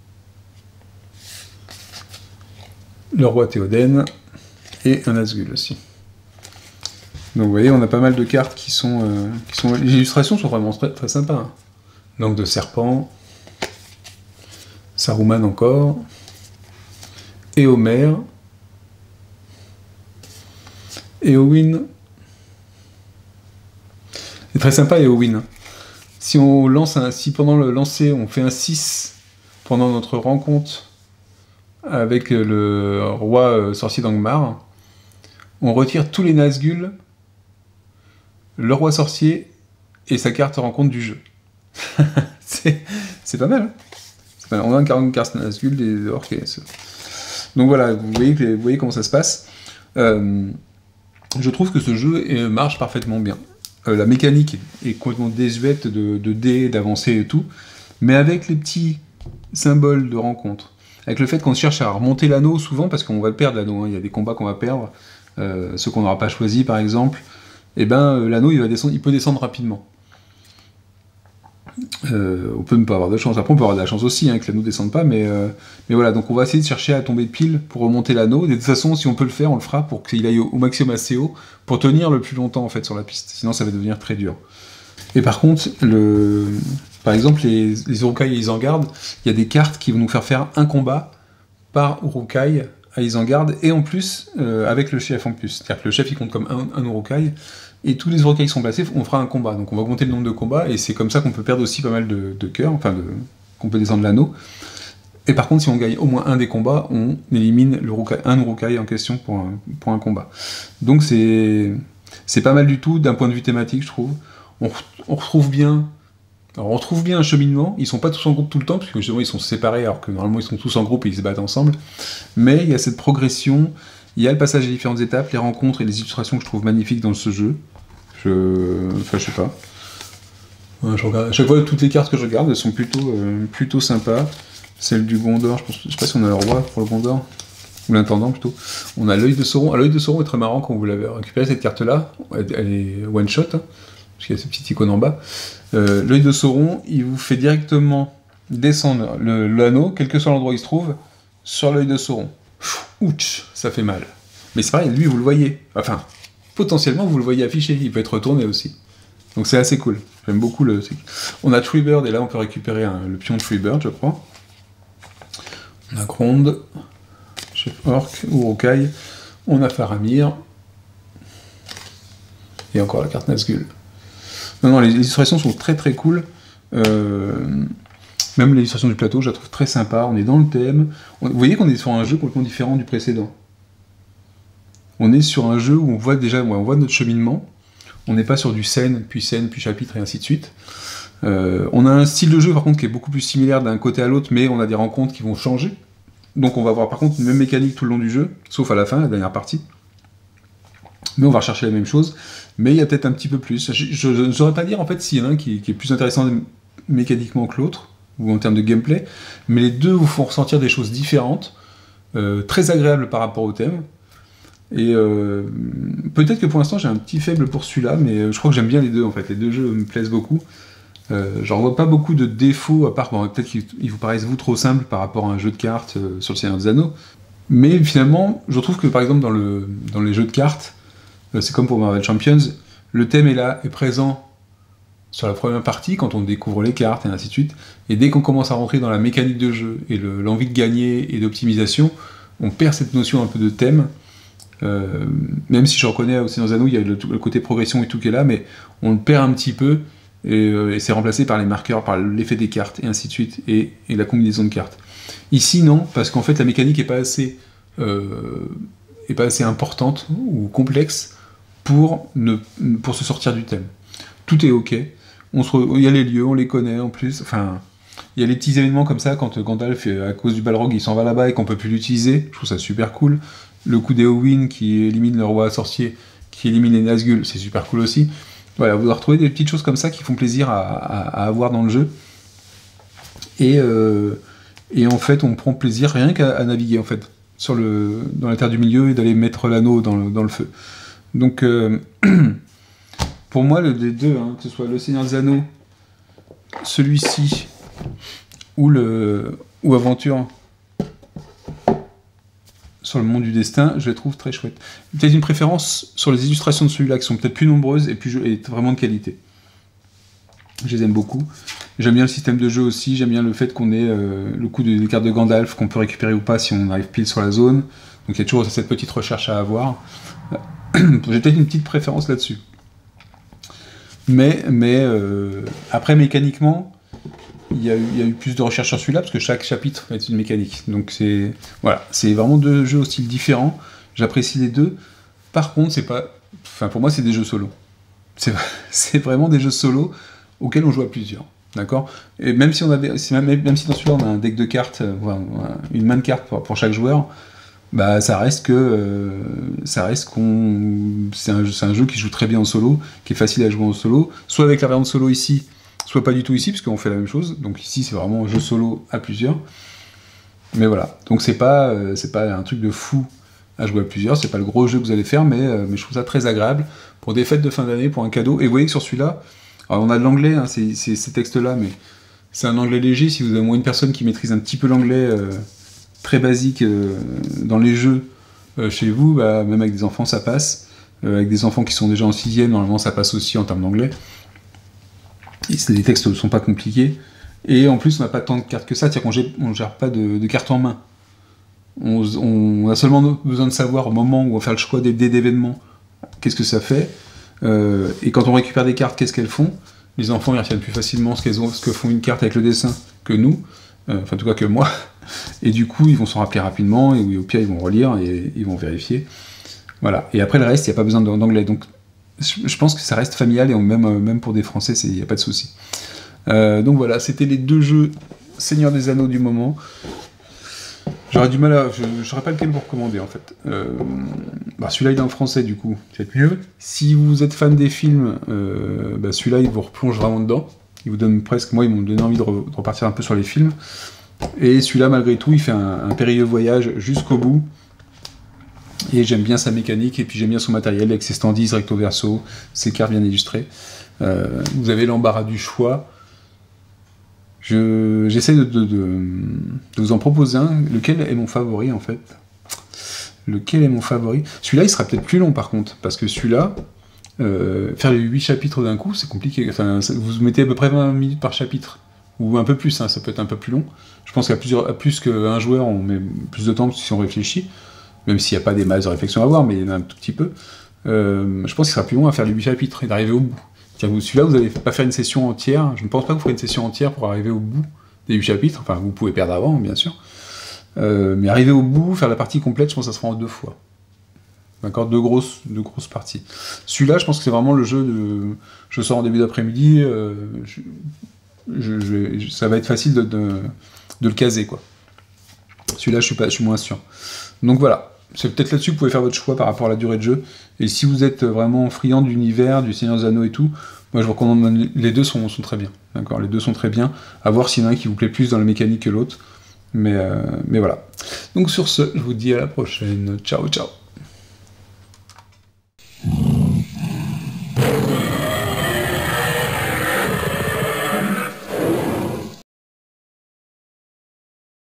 le roi Théoden, et un Nazgûl aussi. Donc vous voyez, on a pas mal de cartes qui sont... Euh, qui sont... Les illustrations sont vraiment très, très sympas. Hein. Langue de serpent, Saruman encore, Éomer, Éowyn. C'est très sympa Éowyn. Si on lance un, si pendant le lancer on fait un six pendant notre rencontre avec le roi euh, sorcier d'Angmar, on retire tous les Nazgûl, le roi sorcier et sa carte rencontre du jeu. c'est pas mal. Hein, pas mal. On a une carte Nazgûl des orques. Et donc voilà, vous voyez, vous voyez comment ça se passe. Euh, je trouve que ce jeu est, marche parfaitement bien. Euh, la mécanique est, est complètement désuète de, de dés, d'avancées et tout, mais avec les petits symboles de rencontre, avec le fait qu'on cherche à remonter l'anneau souvent, parce qu'on va le perdre l'anneau, hein. Il y a des combats qu'on va perdre, euh, ceux qu'on n'aura pas choisis par exemple, et ben euh, l'anneau il va descendre, il peut descendre rapidement. Euh, on peut ne pas avoir de chance. Après on peut avoir de la chance aussi hein, que l'anneau ne descende pas, mais, euh, mais voilà, donc on va essayer de chercher à tomber de pile pour remonter l'anneau. De toute façon, si on peut le faire, on le fera pour qu'il aille au, au maximum assez haut, pour tenir le plus longtemps en fait sur la piste, sinon ça va devenir très dur. Et par contre, le... par exemple les, les Uruk-hai et Isengard, il y a des cartes qui vont nous faire faire un combat par Uruk-hai à Isengard, et en plus, euh, avec le chef en plus. C'est-à-dire que le chef il compte comme un, un Uruk-hai, et tous les Uruk-hai qui sont placés, on fera un combat. Donc on va augmenter le nombre de combats, et c'est comme ça qu'on peut perdre aussi pas mal de, de cœurs, enfin de, qu'on peut descendre l'anneau. Et par contre, si on gagne au moins un des combats, on élimine le Uruk-hai, un Uruk-hai en question pour un, pour un combat. Donc c'est, c'est pas mal du tout d'un point de vue thématique, je trouve. On, on retrouve bien... Alors on retrouve bien un cheminement, ils sont pas tous en groupe tout le temps, parce que justement ils sont séparés, alors que normalement ils sont tous en groupe et ils se battent ensemble, mais il y a cette progression, il y a le passage des différentes étapes, les rencontres et les illustrations que je trouve magnifiques dans ce jeu. Je... Enfin, je sais pas. Ouais, je regarde... À chaque fois, toutes les cartes que je regarde, elles sont plutôt, euh, plutôt sympas. Celle du Gondor, je, pense... je sais pas si on a le roi pour le Gondor, ou l'intendant plutôt. On a l'œil de Sauron. Ah, l'œil de Sauron est très marrant quand vous l'avez récupéré, cette carte-là. Elle est one-shot, hein, parce qu'il y a cette petite icône en bas. Euh, l'œil de Sauron, il vous fait directement descendre l'anneau, quel que soit l'endroit où il se trouve, sur l'œil de Sauron. Ouch, ça fait mal. Mais c'est pareil, lui, vous le voyez. Enfin, potentiellement, vous le voyez affiché. Il peut être retourné aussi. Donc c'est assez cool. J'aime beaucoup le... On a Treebird, et là, on peut récupérer un, le pion de Treebird, je crois. On a Grond, Chef Orc, Uruk-hai. On a Faramir. Et encore la carte Nazgûl. Non, non, les illustrations sont très très cool. Euh, même l'illustration du plateau, je la trouve très sympa. On est dans le thème. On, vous voyez qu'on est sur un jeu complètement différent du précédent. On est sur un jeu où on voit déjà, ouais, on voit notre cheminement. On n'est pas sur du scène, puis scène, puis chapitre, et ainsi de suite. Euh, on a un style de jeu, par contre, qui est beaucoup plus similaire d'un côté à l'autre, mais on a des rencontres qui vont changer. Donc on va avoir, par contre, une même mécanique tout le long du jeu, sauf à la fin, la dernière partie. Mais on va rechercher la même chose. Mais il y a peut-être un petit peu plus. Je ne saurais pas dire, en fait, s'il y en a un qui, qui est plus intéressant mécaniquement que l'autre, ou en termes de gameplay, mais les deux vous font ressentir des choses différentes, euh, très agréables par rapport au thème. Et euh, peut-être que pour l'instant j'ai un petit faible pour celui-là, mais je crois que j'aime bien les deux en fait. Les deux jeux me plaisent beaucoup. Euh, J'en vois pas beaucoup de défauts, à part bon, peut-être qu'ils vous paraissent vous trop simples par rapport à un jeu de cartes euh, sur le Seigneur des Anneaux. Mais finalement, je trouve que par exemple dans, le, dans les jeux de cartes, euh, c'est comme pour Marvel Champions, le thème est là, est présent sur la première partie, quand on découvre les cartes et ainsi de suite. Et dès qu'on commence à rentrer dans la mécanique de jeu et l'envie le, de gagner et d'optimisation, on perd cette notion un peu de thème. Euh, même si je reconnais au Seigneur des Anneaux, il y a le, le côté progression et tout qui est là, mais on le perd un petit peu. Et, euh, et c'est remplacé par les marqueurs, par l'effet des cartes, et ainsi de suite, et, et la combinaison de cartes. Ici, non, parce qu'en fait, la mécanique n'est pas assez, euh, est pas assez importante ou complexe pour, ne, pour se sortir du thème. Tout est ok. On se re... Il y a les lieux, on les connaît en plus. Enfin, il y a les petits événements comme ça, quand Gandalf, à cause du Balrog, il s'en va là-bas et qu'on peut plus l'utiliser. Je trouve ça super cool. Le coup des Éowyn qui élimine le roi sorcier, qui élimine les Nazgûl, c'est super cool aussi. Voilà, vous allez retrouver des petites choses comme ça qui font plaisir à, à, à avoir dans le jeu. Et, euh, et en fait, on prend plaisir rien qu'à naviguer en fait sur le, dans la terre du milieu et d'aller mettre l'anneau dans le, dans le feu. Donc, euh, pour moi, le, les deux, hein, que ce soit le Seigneur des Anneaux, celui-ci ou le ou Aventure sur le monde du destin, je les trouve très chouettes. Peut-être une préférence sur les illustrations de celui-là, qui sont peut-être plus nombreuses et, plus, et vraiment de qualité. Je les aime beaucoup. J'aime bien le système de jeu aussi, j'aime bien le fait qu'on ait euh, le coup des cartes de Gandalf, qu'on peut récupérer ou pas si on arrive pile sur la zone. Donc il y a toujours cette petite recherche à avoir. J'ai peut-être une petite préférence là-dessus. Mais, mais euh, après, mécaniquement, Il y, a eu, il y a eu plus de recherche sur celui-là, parce que chaque chapitre est une mécanique. Donc c'est voilà, c'est vraiment deux jeux au style différent. J'apprécie les deux. Par contre, c'est pas... Enfin, pour moi, c'est des jeux solo. C'est vraiment des jeux solo auxquels on joue à plusieurs. D'accord. Et même si, on avait, même, même si dans celui-là, on a un deck de cartes, une main de cartes pour, pour chaque joueur, bah, ça reste que... Euh, ça reste qu'on... C'est un, un jeu qui joue très bien en solo, qui est facile à jouer en solo. Soit avec la variante solo ici, soit pas du tout ici, parce qu'on fait la même chose. Donc ici, c'est vraiment un jeu solo à plusieurs. Mais voilà. Donc c'est pas, euh, c'est pas un truc de fou à jouer à plusieurs. C'est pas le gros jeu que vous allez faire, mais, euh, mais je trouve ça très agréable pour des fêtes de fin d'année, pour un cadeau. Et vous voyez que sur celui-là, alors on a de l'anglais, hein, c'est, c'est, ces textes-là, mais c'est un anglais léger. Si vous avez au moins une personne qui maîtrise un petit peu l'anglais euh, très basique euh, dans les jeux euh, chez vous, bah, même avec des enfants, ça passe. Euh, avec des enfants qui sont déjà en sixième, normalement, ça passe aussi en termes d'anglais. Et les textes ne sont pas compliqués. Et en plus, on n'a pas tant de cartes que ça, c'est-à-dire qu'on ne gère pas de, de cartes en main. On, on a seulement besoin de savoir au moment où on va faire le choix des dés d'événements, qu'est-ce que ça fait. Euh, et quand on récupère des cartes, qu'est-ce qu'elles font. Les enfants ils retiennent plus facilement ce, qu'elles ont, ce que font une carte avec le dessin que nous, euh, enfin en tout cas que moi. Et du coup, ils vont s'en rappeler rapidement, et oui, au pire, ils vont relire et ils vont vérifier. Voilà. Et après, le reste, il n'y a pas besoin d'anglais. Donc, je pense que ça reste familial, et même, même pour des Français, il n'y a pas de souci. Euh, donc voilà, c'était les deux jeux Seigneur des Anneaux du moment. J'aurais du mal à... Je ne saurais pas lequel vous recommander, en fait. Euh, bah celui-là, il est en français, du coup. C'est mieux. Si vous êtes fan des films, euh, bah celui-là, il vous replonge vraiment dedans. Il vous donne presque... Moi, ils m'ont donné envie de, re... de repartir un peu sur les films. Et celui-là, malgré tout, il fait un, un périlleux voyage jusqu'au bout. Et j'aime bien sa mécanique, et puis j'aime bien son matériel, avec ses standees recto verso, ses cartes bien illustrées. Euh, vous avez l'embarras du choix. Je, j'essaie de, de, de, de vous en proposer un. Lequel est mon favori, en fait? Lequel est mon favori? Celui-là, il sera peut-être plus long, par contre, parce que celui-là, euh, faire les huit chapitres d'un coup, c'est compliqué. Enfin, vous mettez à peu près vingt minutes par chapitre, ou un peu plus, hein, ça peut être un peu plus long. Je pense qu'à plusieurs, à plus qu'un joueur, on met plus de temps si on réfléchit, même s'il n'y a pas des masses de réflexion à avoir, mais il y en a un tout petit peu. Euh, je pense qu'il sera plus long à faire les huit chapitres et d'arriver au bout. Celui-là, vous n'allez pas faire une session entière. Je ne pense pas que vous ferez une session entière pour arriver au bout des huit chapitres. Enfin, vous pouvez perdre avant, bien sûr. Euh, mais arriver au bout, faire la partie complète, je pense que ça se fera en deux fois. D'accord, deux grosses, deux grosses parties. Celui-là, je pense que c'est vraiment le jeu de... Je sors en début d'après-midi, euh, je... Je, je, ça va être facile de, de, de le caser, quoi. Celui-là, je suis, pas, je suis moins sûr. Donc voilà. c'est peut-être là-dessus que vous pouvez faire votre choix par rapport à la durée de jeu. Et si vous êtes vraiment friand de l'univers, du Seigneur des Anneaux et tout, moi je vous recommande, les deux sont, sont très bien. D'accord, les deux sont très bien. À voir s'il y en a un qui vous plaît plus dans la mécanique que l'autre. Mais, euh, mais voilà. Donc sur ce, je vous dis à la prochaine. Ciao, ciao.